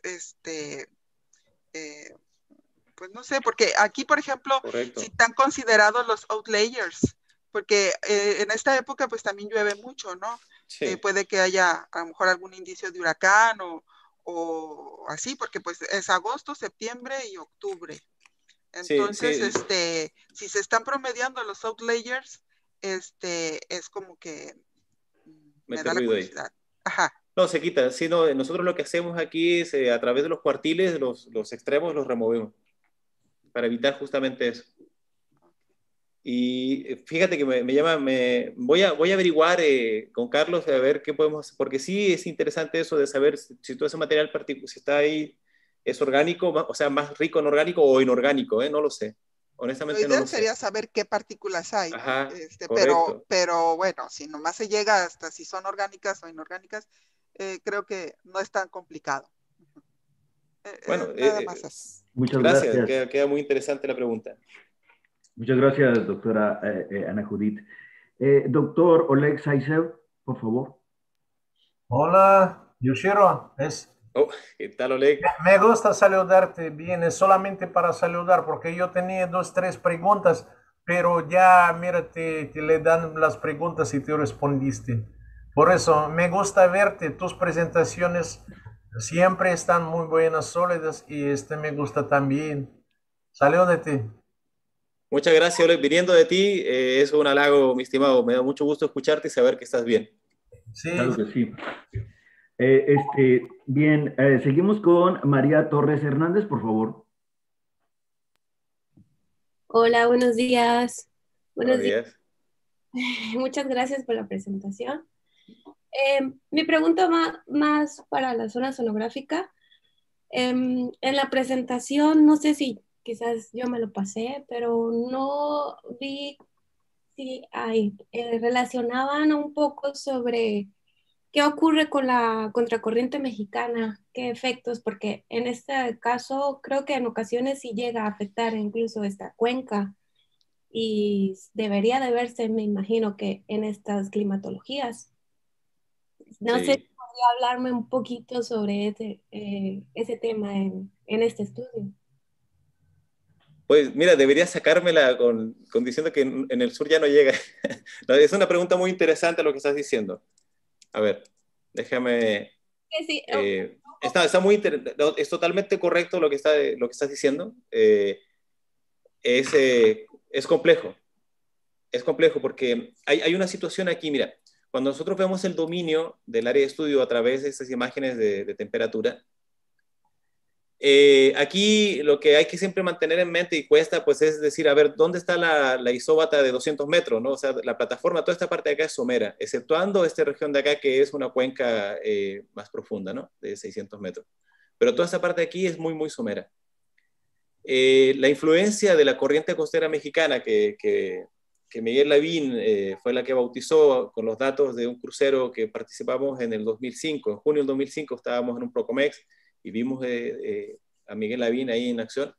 pues no sé, porque aquí, por ejemplo, Correcto. si están considerados los outliers, porque en esta época pues también llueve mucho, ¿no? Sí. Puede que haya a lo mejor algún indicio de huracán o así, porque pues es agosto, septiembre y octubre. Entonces, sí. Si se están promediando los outliers, es como que me da la curiosidad. Ahí. Ajá. No, se quita. Sí, no, nosotros lo que hacemos aquí es a través de los cuartiles, los extremos los removemos para evitar justamente eso. Y fíjate que me llama, voy a averiguar con Carlos a ver qué podemos hacer, porque sí es interesante eso de saber si todo ese material si está ahí, es orgánico, o sea, más rico en orgánico o inorgánico, no lo sé. Honestamente no lo sé. Sería saber qué partículas hay, ¿no? Ajá, correcto. Pero bueno, si nomás se llega hasta si son orgánicas o inorgánicas, creo que no es tan complicado. Bueno, nada más así. Muchas gracias. gracias. Queda muy interesante la pregunta. Muchas gracias, doctora Ana Judith. Doctor Oleg Zaisev, por favor. Hola, Yoshiro. ¿Qué tal, Oleg? Me gusta saludarte bien, es solamente para saludar, porque yo tenía 2, 3 preguntas, pero ya, mira, te le dan las preguntas y te respondiste. Por eso, me gusta verte, tus presentaciones siempre están muy buenas, sólidas, y me gusta también. Salúdate. Muchas gracias, Oleg. Viniendo de ti, es un halago, mi estimado. Me da mucho gusto escucharte y saber que estás bien. Sí. Claro que sí. Bien, seguimos con María Torres Hernández, por favor. Hola, buenos días. Buenos días. Muchas gracias por la presentación. Mi pregunta más para la zona sonográfica. En la presentación, no sé si quizás yo me lo pasé, pero no vi si relacionaban un poco sobre qué ocurre con la contracorriente mexicana, qué efectos, porque en este caso creo que en ocasiones sí llega a afectar incluso esta cuenca y debería de verse, me imagino que en estas climatologías. No sé si podría hablarme un poquito sobre ese tema en este estudio. Pues mira, deberías sacármela diciendo que en el sur ya no llega. Es una pregunta muy interesante lo que estás diciendo. A ver, déjame... Sí, está muy es totalmente correcto lo que estás diciendo. Es complejo. Es complejo porque hay una situación aquí, mira, cuando nosotros vemos el dominio del área de estudio a través de estas imágenes de temperatura, Aquí lo que hay que siempre mantener en mente y cuesta, pues es decir, a ver, ¿dónde está la isóbata de 200 metros? ¿No? O sea, la plataforma, toda esta parte de acá es somera, exceptuando esta región de acá que es una cuenca más profunda, ¿no? De 600 metros. Pero toda esta parte de aquí es muy, muy somera. La influencia de la corriente costera mexicana que Miguel Lavín fue la que bautizó con los datos de un crucero que participamos en el 2005. En junio del 2005 estábamos en un Procomex y vimos a Miguel Lavín ahí en acción.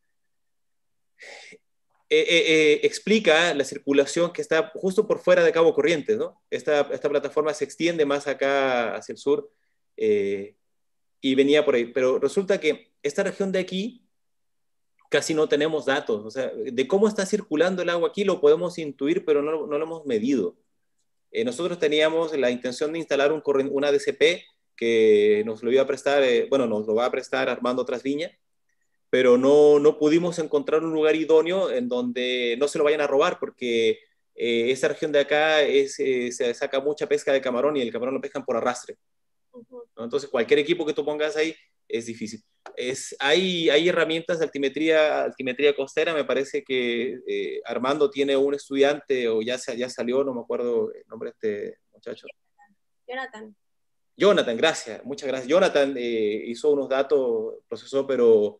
Explica la circulación que está justo por fuera de Cabo Corrientes, ¿no? Esta plataforma se extiende más acá hacia el sur y venía por ahí. Pero resulta que esta región de aquí casi no tenemos datos. O sea, de cómo está circulando el agua aquí lo podemos intuir, pero no lo hemos medido. Nosotros teníamos la intención de instalar una DCP que nos lo iba a prestar, nos lo va a prestar Armando Trasviña, pero no pudimos encontrar un lugar idóneo en donde no se lo vayan a robar, porque esa región de acá se saca mucha pesca de camarón y el camarón lo pescan por arrastre. ¿No? Entonces, cualquier equipo que tú pongas ahí es difícil. Hay herramientas de altimetría costera. Me parece que Armando tiene un estudiante, o ya salió, no me acuerdo el nombre de este muchacho. Jonathan, gracias, muchas gracias. Jonathan hizo unos datos, procesó, pero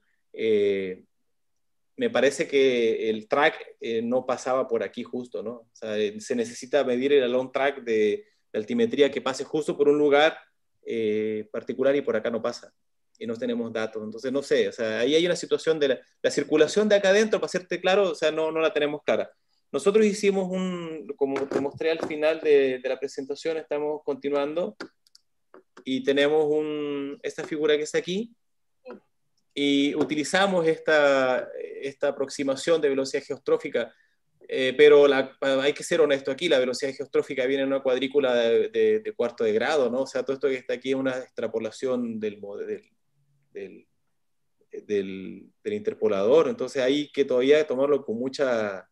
me parece que el track no pasaba por aquí justo, ¿no? O sea, se necesita medir el long track de altimetría que pase justo por un lugar particular y por acá no pasa. Y no tenemos datos. Entonces, no sé, o sea, ahí hay una situación de la circulación de acá adentro, para hacerte claro, o sea, no la tenemos clara. Nosotros hicimos como te mostré al final de la presentación, estamos continuando y tenemos esta figura que está aquí y utilizamos esta aproximación de velocidad geostrófica, pero hay que ser honesto aquí, la velocidad geostrófica viene en una cuadrícula de cuarto de grado, ¿no? O sea, todo esto que está aquí es una extrapolación del interpolador, entonces hay que todavía tomarlo con mucha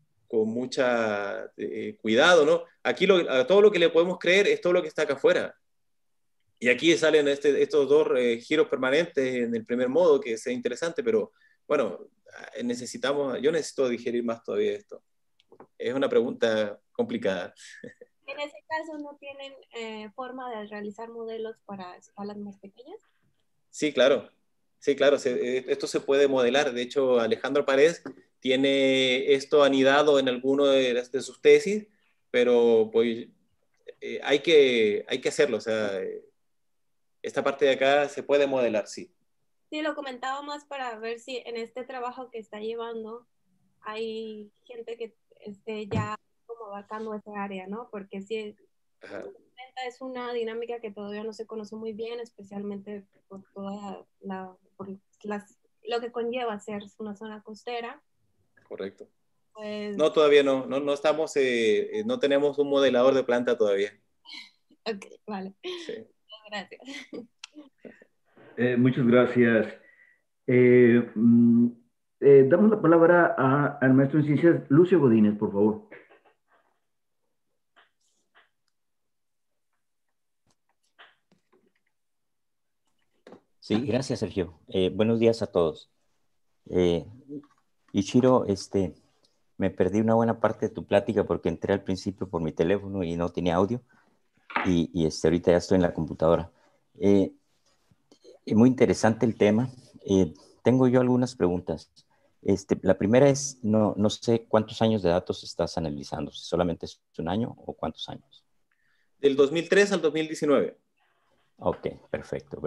cuidado, ¿no? Aquí todo lo que le podemos creer es todo lo que está acá afuera. Y aquí salen estos dos giros permanentes en el primer modo, que es interesante, pero bueno, yo necesito digerir más todavía esto. Es una pregunta complicada. En ese caso, ¿no tienen forma de realizar modelos para escalas más pequeñas? Sí, claro. Sí, claro. Esto se puede modelar. De hecho, Alejandro Paredes tiene esto anidado en alguno de sus tesis, pero pues hay que hacerlo. O sea, esta parte de acá se puede modelar, sí. Sí, lo comentaba más para ver si en este trabajo que está llevando hay gente que esté ya como abarcando esa área, ¿no? Porque sí, es una dinámica que todavía no se conoce muy bien, especialmente por toda lo que conlleva ser una zona costera. Correcto. Pues, no, todavía no estamos, no tenemos un modelador de planta todavía. Ok, vale. Sí. Gracias. Muchas gracias. Damos la palabra al maestro en ciencias, Lucio Godínez, por favor. Sí, gracias, Sergio. Buenos días a todos. Ichiro, me perdí una buena parte de tu plática porque entré al principio por mi teléfono y no tenía audio. Y ahorita ya estoy en la computadora. Muy interesante el tema. Tengo yo algunas preguntas. La primera es, no sé cuántos años de datos estás analizando, si solamente es un año o cuántos años. Del 2003 al 2019. Ok, perfecto.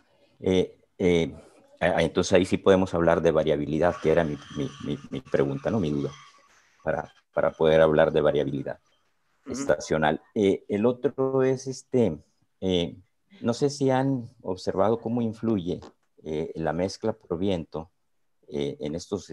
Entonces ahí sí podemos hablar de variabilidad, que era mi pregunta, ¿no? Mi duda, para poder hablar de variabilidad estacional. El otro es, no sé si han observado cómo influye la mezcla por viento en estos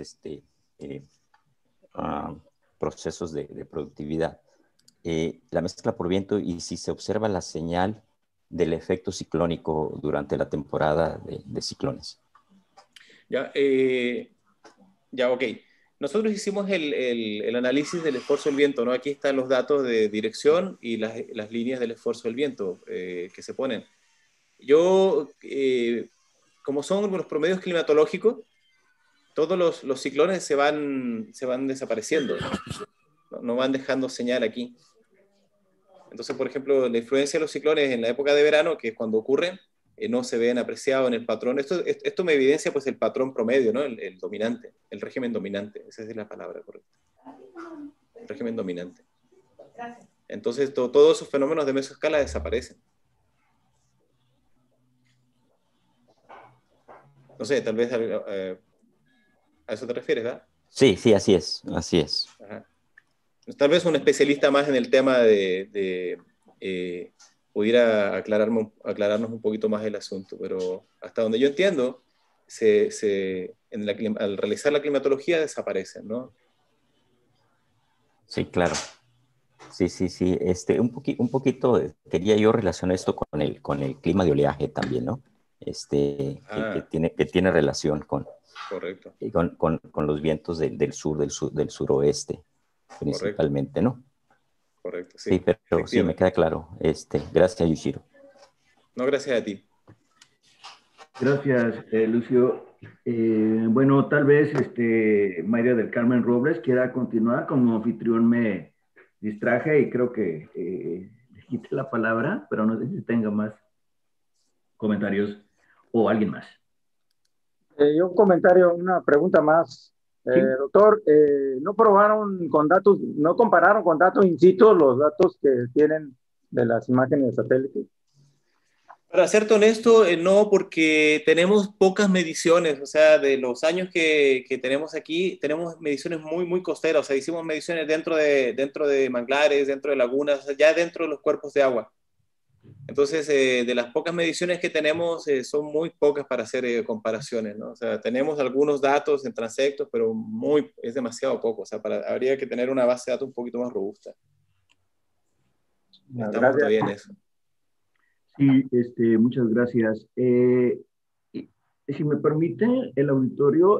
procesos de productividad. La mezcla por viento y si se observa la señal del efecto ciclónico durante la temporada de ciclones. Ya, ok. Nosotros hicimos el análisis del esfuerzo del viento, ¿no? Aquí están los datos de dirección y las líneas del esfuerzo del viento que se ponen. Yo, como son los promedios climatológicos, todos los ciclones se van desapareciendo, no van dejando señal aquí. Entonces, por ejemplo, la influencia de los ciclones en la época de verano, que es cuando ocurren, no se ven apreciados en el patrón. Esto me evidencia pues el patrón promedio, ¿no? El dominante, el régimen dominante, esa es la palabra correcta. El régimen dominante. Entonces, todos esos fenómenos de mesoescala desaparecen. No sé, tal vez a eso te refieres, ¿verdad? Sí, sí, así es, así es. Ajá. Tal vez un especialista más en el tema pudiera aclararnos un poquito más el asunto, pero hasta donde yo entiendo, al realizar la climatología desaparecen, ¿no? Sí, claro. Sí, sí, sí. Un poquito quería yo relacionar esto con el clima de oleaje también, ¿no? Que tiene relación correcto. con los vientos del suroeste, principalmente, ¿no? Correcto, sí. Sí, pero sí, me queda claro. Gracias, Yushiro. No, gracias a ti. Gracias, Lucio. Bueno, tal vez María del Carmen Robles quiera continuar. Como anfitrión me distraje y creo que le quité la palabra, pero no sé si tenga más comentarios o alguien más. Yo un comentario, una pregunta más. Sí. Doctor, ¿no probaron con datos, no compararon con datos in situ los datos que tienen de las imágenes de satélite? Para serte honesto, no, porque tenemos pocas mediciones, o sea, de los años que tenemos aquí, tenemos mediciones muy, muy costeras, o sea, hicimos mediciones dentro de manglares, dentro de lagunas, o sea, ya dentro de los cuerpos de agua. Entonces, de las pocas mediciones que tenemos, son muy pocas para hacer comparaciones, ¿no? O sea, tenemos algunos datos en transectos, pero es demasiado poco, o sea, habría que tener una base de datos un poquito más robusta. Estamos todavía en eso. Sí, muchas gracias. Si me permite, el auditorio,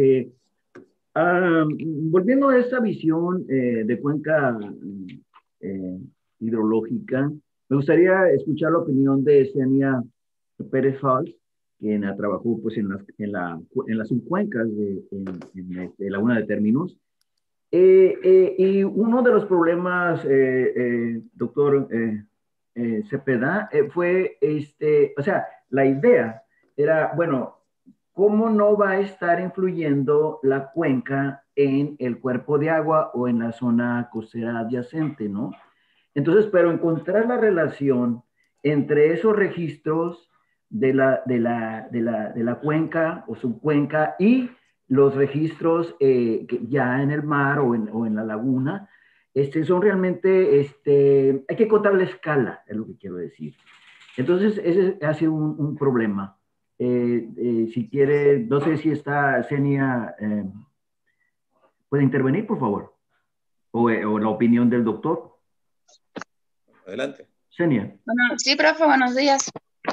volviendo a esta visión de cuenca hidrológica, me gustaría escuchar la opinión de Xenia Pérez Fals, quien trabajó pues, en las subcuencas de Laguna de Términos. Y uno de los problemas, doctor Cepeda, fue, o sea, la idea era, bueno, ¿cómo no va a estar influyendo la cuenca en el cuerpo de agua o en la zona costera adyacente, ¿no? Entonces, pero encontrar la relación entre esos registros de la cuenca o subcuenca y los registros que ya en el mar o en la laguna, son realmente, hay que contar la escala, es lo que quiero decir. Entonces, ese ha sido un problema. Si quiere, no sé si está Xenia, puede intervenir, por favor, o la opinión del doctor. Adelante. Xenia. Bueno, sí, profe, buenos días.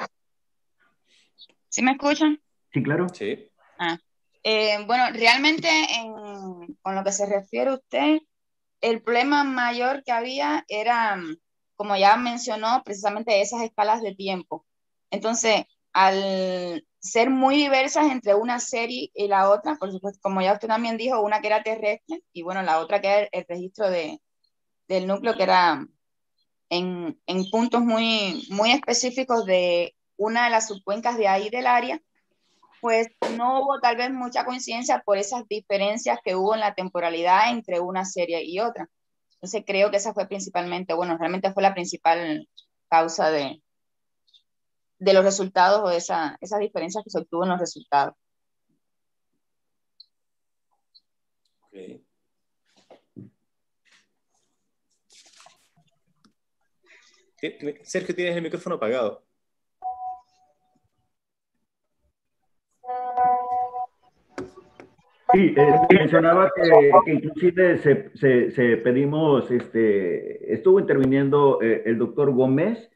¿Sí me escuchan? Sí, claro. Sí. Bueno, realmente con lo que se refiere usted, el problema mayor que había era, como ya mencionó, precisamente esas escalas de tiempo. Entonces, al ser muy diversas entre una serie y la otra, por supuesto, como ya usted también dijo, una que era terrestre y bueno, la otra que era el registro del núcleo que era en puntos muy, muy específicos de una de las subcuencas de ahí del área, pues no hubo tal vez mucha coincidencia por esas diferencias que hubo en la temporalidad entre una serie y otra. Entonces creo que esa fue principalmente, bueno, realmente fue la principal causa de los resultados o esas diferencias que se obtuvo en los resultados. Okay. Sergio, tienes el micrófono apagado. Sí, mencionaba que inclusive se pedimos, estuvo interviniendo el doctor Gómez,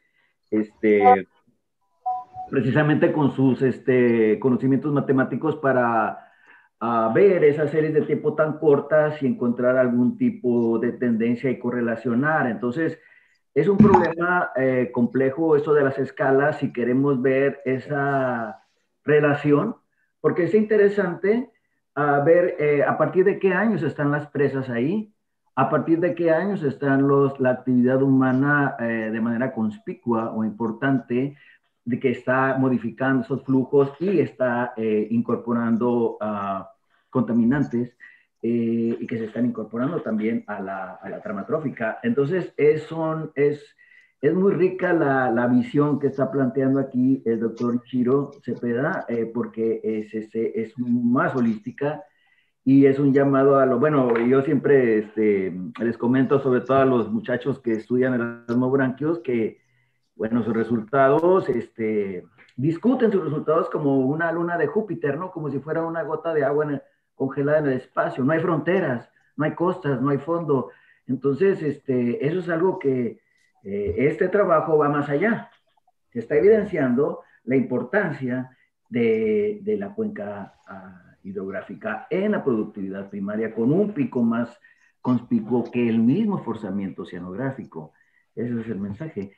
precisamente con sus conocimientos matemáticos para ver esas series de tiempo tan cortas y encontrar algún tipo de tendencia y correlacionar. Entonces, es un problema complejo eso de las escalas si queremos ver esa relación, porque es interesante ver a partir de qué años están las presas ahí, a partir de qué años están la actividad humana de manera conspicua o importante, de que está modificando esos flujos y está incorporando contaminantes y que se están incorporando también a la trama trófica. Entonces, es muy rica la visión que está planteando aquí el doctor Chiro Cepeda, porque es más holística y es un llamado a bueno, yo siempre les comento sobre todo a los muchachos que estudian erasmobranquios que, bueno, sus resultados, discuten sus resultados como una luna de Júpiter, ¿no? Como si fuera una gota de agua congelada en el espacio. No hay fronteras, no hay costas, no hay fondo. Entonces, eso es algo que este trabajo va más allá. Se está evidenciando la importancia de la cuenca hidrográfica en la productividad primaria con un pico más conspicuo que el mismo forzamiento oceanográfico. Ese es el mensaje.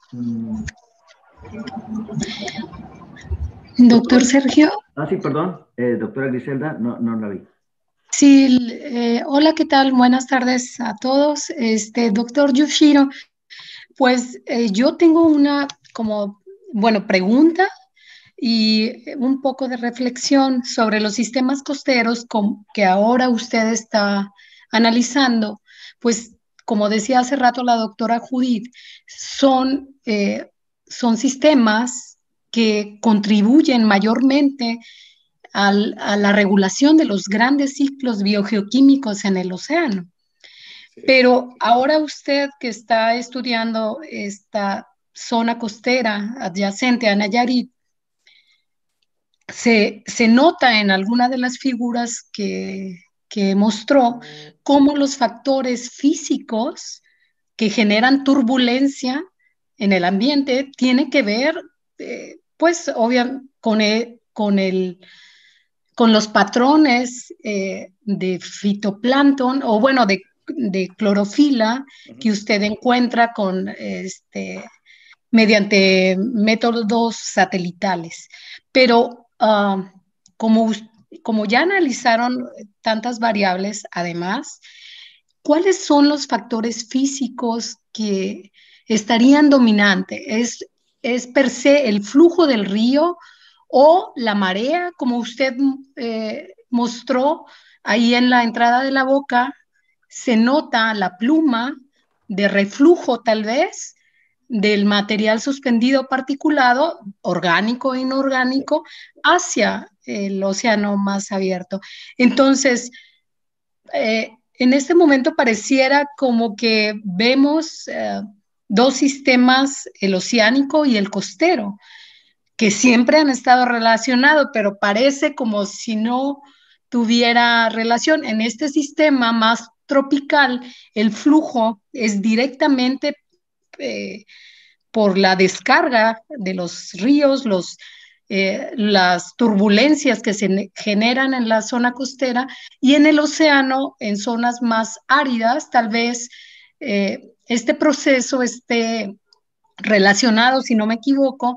Doctor Sergio. Sí, perdón, doctora Griselda, no la vi. Sí, hola, ¿qué tal? Buenas tardes a todos. Doctor Yoshiro, pues yo tengo una pregunta y un poco de reflexión sobre los sistemas costeros que ahora usted está analizando. Pues como decía hace rato la doctora Judith, son sistemas que contribuyen mayormente a la regulación de los grandes ciclos biogeoquímicos en el océano. Pero ahora usted que está estudiando esta zona costera adyacente a Nayarit, se nota en alguna de las figuras que mostró cómo los factores físicos que generan turbulencia en el ambiente tienen que ver, pues, obviamente, con los patrones de fitoplancton, o bueno, de clorofila que usted encuentra mediante métodos satelitales. Pero como ya analizaron tantas variables, además, ¿cuáles son los factores físicos que estarían dominantes? ¿Es per se el flujo del río o la marea, como usted mostró ahí en la entrada de la boca? Se nota la pluma de reflujo, tal vez, del material suspendido particulado, orgánico e inorgánico, hacia el océano más abierto. Entonces, en este momento pareciera como que vemos dos sistemas, el oceánico y el costero, que siempre han estado relacionados, pero parece como si no tuviera relación. En este sistema más tropical, el flujo es directamente por la descarga de los ríos, las turbulencias que se generan en la zona costera, y en el océano, en zonas más áridas, tal vez este proceso esté relacionado, si no me equivoco,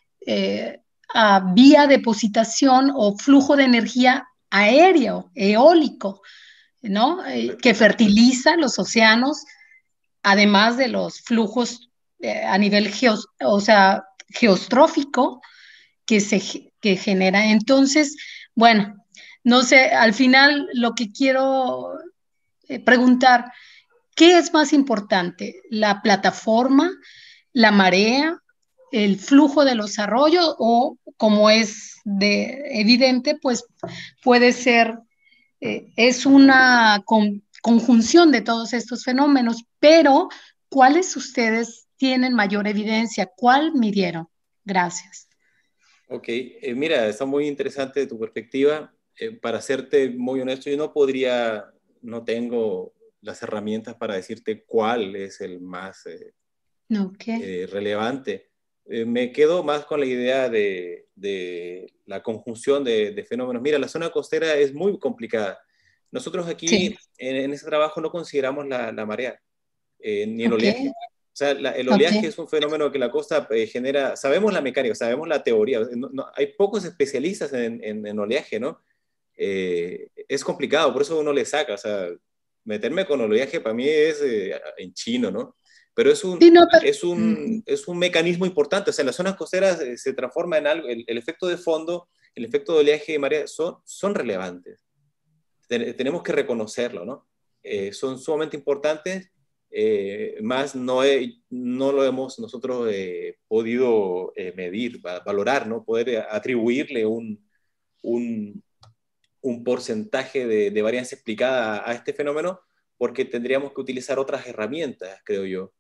a vía depositación o flujo de energía aéreo, eólico, ¿no? Que fertiliza los océanos, además de los flujos a nivel geostrófico que genera. Entonces, bueno, no sé, al final lo que quiero preguntar, ¿qué es más importante? ¿La plataforma, la marea, el flujo de los arroyos, o como es evidente, pues puede ser, es una conjunción de todos estos fenómenos, pero ¿cuáles ustedes tienen mayor evidencia? ¿Cuál midieron? Gracias. Ok, mira, está muy interesante tu perspectiva. Para serte muy honesto, yo no tengo las herramientas para decirte cuál es el más relevante. Me quedo más con la idea de la conjunción de fenómenos. Mira, la zona costera es muy complicada. Nosotros aquí en ese trabajo no consideramos la marea, ni el oleaje. sea, el oleaje Ok. es un fenómeno que la costa genera, sabemos la mecánica, sabemos la teoría, hay pocos especialistas en oleaje, ¿no? Es complicado, por eso uno le saca, o sea, meterme con oleaje para mí es en chino, ¿no? Pero Sí, no, pero, es un mecanismo importante, o sea, las zonas costeras se transforma en algo, el efecto de fondo, el efecto de oleaje y marea son relevantes. Tenemos que reconocerlo, ¿no? Son sumamente importantes, más no lo hemos nosotros podido medir, valorar, ¿no? Poder atribuirle un porcentaje de varianza explicada a este fenómeno, porque tendríamos que utilizar otras herramientas, creo yo.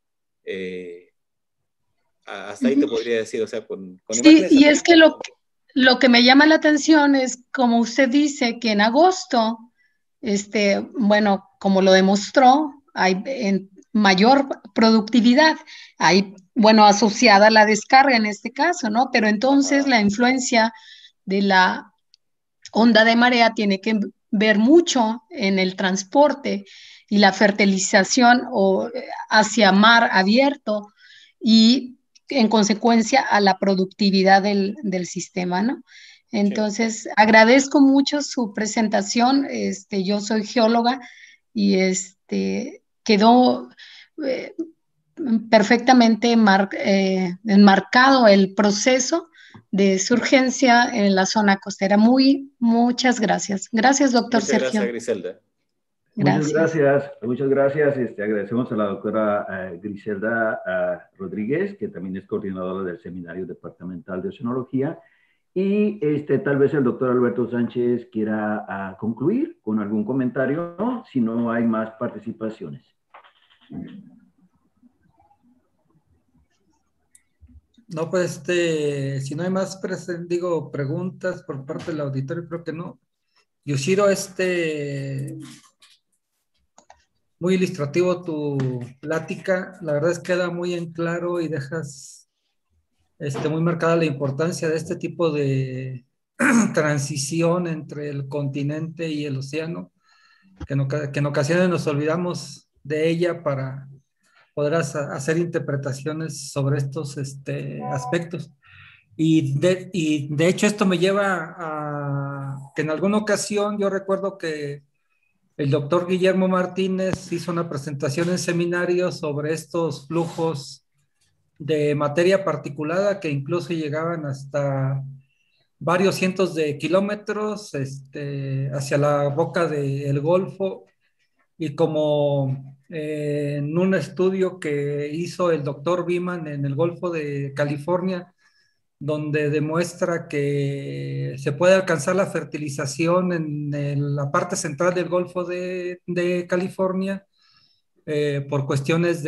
Hasta ahí te podría decir, o sea, con sí, imágenes y es que satelital. lo que me llama la atención es, como usted dice, que en agosto, bueno, como lo demostró, hay mayor productividad, hay, bueno, asociada a la descarga en este caso, ¿no? Pero entonces Ajá. la influencia de la onda de marea tiene que ver mucho en el transporte y la fertilización o hacia mar abierto y en consecuencia a la productividad del sistema, ¿no? Sí. Entonces, agradezco mucho su presentación. Yo soy geóloga y quedó eh, perfectamente enmarcado el proceso de surgencia en la zona costera. Muchas gracias. Gracias, doctor Muchas gracias, Sergio. Griselda. Muchas Gracias. gracias, muchas gracias. Agradecemos a la doctora Griselda Rodríguez, que también es coordinadora del Seminario Departamental de Oceanología. Y tal vez el doctor Alberto Sánchez quiera concluir con algún comentario, ¿no? Si no hay más participaciones. No, pues si no hay más preguntas por parte del auditorio, creo que no. Yoshiro, muy ilustrativo tu plática. La verdad es que queda muy en claro y dejas muy marcada la importancia de este tipo de transición entre el continente y el océano, que en ocasiones nos olvidamos de ella para poder hacer interpretaciones sobre estos aspectos. Y de hecho esto me lleva a que en alguna ocasión yo recuerdo que el doctor Guillermo Martínez hizo una presentación en seminario sobre estos flujos de materia particulada que incluso llegaban hasta varios cientos de kilómetros hacia la boca del Golfo, y como en un estudio que hizo el doctor Beeman en el Golfo de California, donde demuestra que se puede alcanzar la fertilización en la parte central del Golfo de California por cuestiones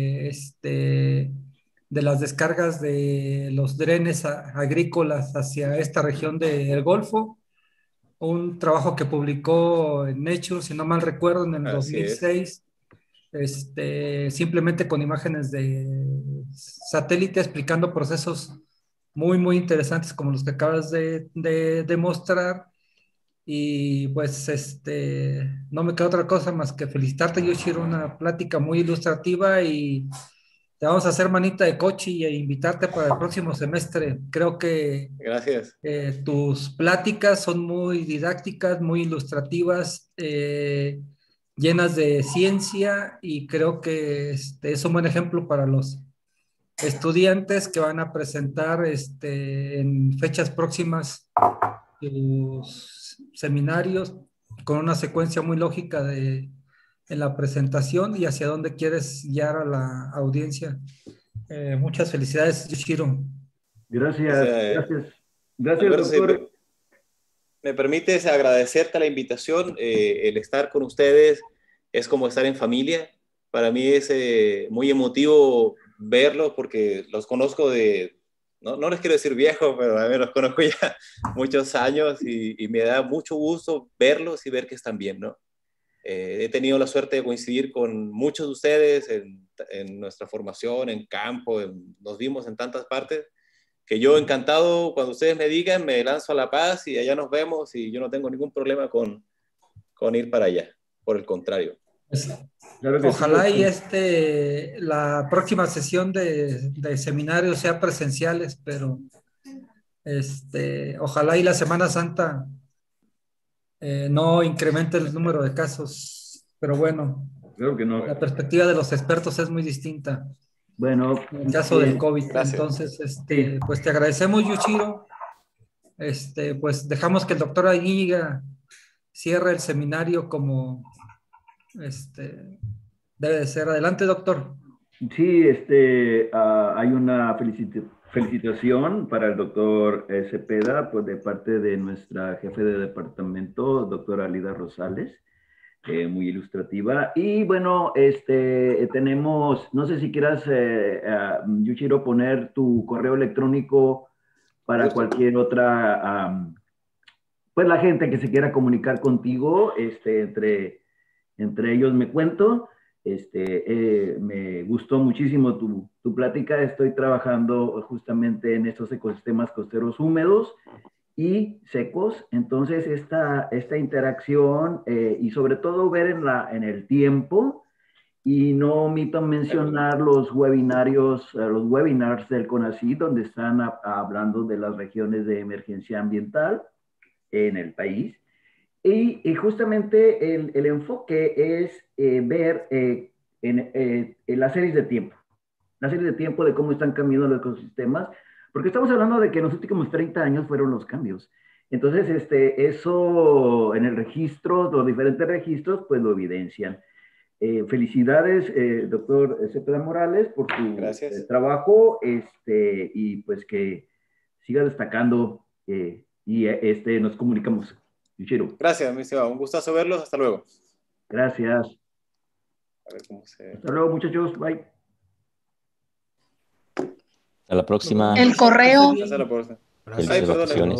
de las descargas de los drenes agrícolas hacia esta región del Golfo. Un trabajo que publicó en Nature, si no mal recuerdo, en el Así es. 2006, simplemente con imágenes de satélite explicando procesos muy, muy interesantes como los que acabas de demostrar. Y pues no me queda otra cosa más que felicitarte, Yoshiro, una plática muy ilustrativa, y te vamos a hacer manita de coche e invitarte para el próximo semestre. Creo que Gracias. tus pláticas son muy didácticas, muy ilustrativas, llenas de ciencia, y creo que es un buen ejemplo para los estudiantes que van a presentar en fechas próximas tus seminarios, con una secuencia muy lógica en la presentación y hacia dónde quieres guiar a la audiencia. Muchas felicidades, Yoshiro. Gracias, gracias. Gracias, Alberto, si doctor. me permites agradecerte la invitación, el estar con ustedes es como estar en familia. Para mí es muy emotivo verlos porque los conozco no les quiero decir viejo, pero a ver, los conozco ya muchos años y me da mucho gusto verlos y ver que están bien, ¿no? He tenido la suerte de coincidir con muchos de ustedes en nuestra formación, en campo, nos vimos en tantas partes, que yo encantado, cuando ustedes me digan, me lanzo a La Paz y allá nos vemos, y yo no tengo ningún problema con ir para allá, por el contrario. Claro que Ojalá sí. y la próxima sesión de seminarios sea presenciales, pero ojalá y la Semana Santa no incremente el número de casos, pero bueno, Creo que no. la perspectiva de los expertos es muy distinta. Bueno, En el caso del COVID. Gracias. Entonces, pues te agradecemos, Yuichiro. Pues dejamos que el doctor Aguiga cierre el seminario como debe de ser. Adelante, doctor. Sí, hay una felicitación para el doctor Cepeda, pues de parte de nuestra jefe de departamento, doctora Alida Rosales, muy ilustrativa. Y bueno, tenemos, no sé si quieras, Yuichiro, poner tu correo electrónico para cualquier otra, pues la gente que se quiera comunicar contigo, entre ellos me cuento. Me gustó muchísimo tu plática. Estoy trabajando justamente en estos ecosistemas costeros húmedos y secos. Entonces, esta interacción y sobre todo ver en el tiempo, y no omito mencionar los webinars del CONACYT, donde están hablando de las regiones de emergencia ambiental en el país. Y justamente el enfoque es ver en las series de tiempo. Las series de tiempo de cómo están cambiando los ecosistemas, porque estamos hablando de que en los últimos 30 años fueron los cambios. Entonces, eso en el registro, los diferentes registros, pues lo evidencian. Felicidades, doctor Cepeda Morales, por tu trabajo, y pues que siga destacando, y nos comunicamos. Yuichiro. Gracias, mi estimado. Un gustazo verlos. Hasta luego. Gracias. A ver cómo se... Hasta luego, muchachos. Bye. Hasta la próxima. El correo. Hasta la próxima. Felicitaciones.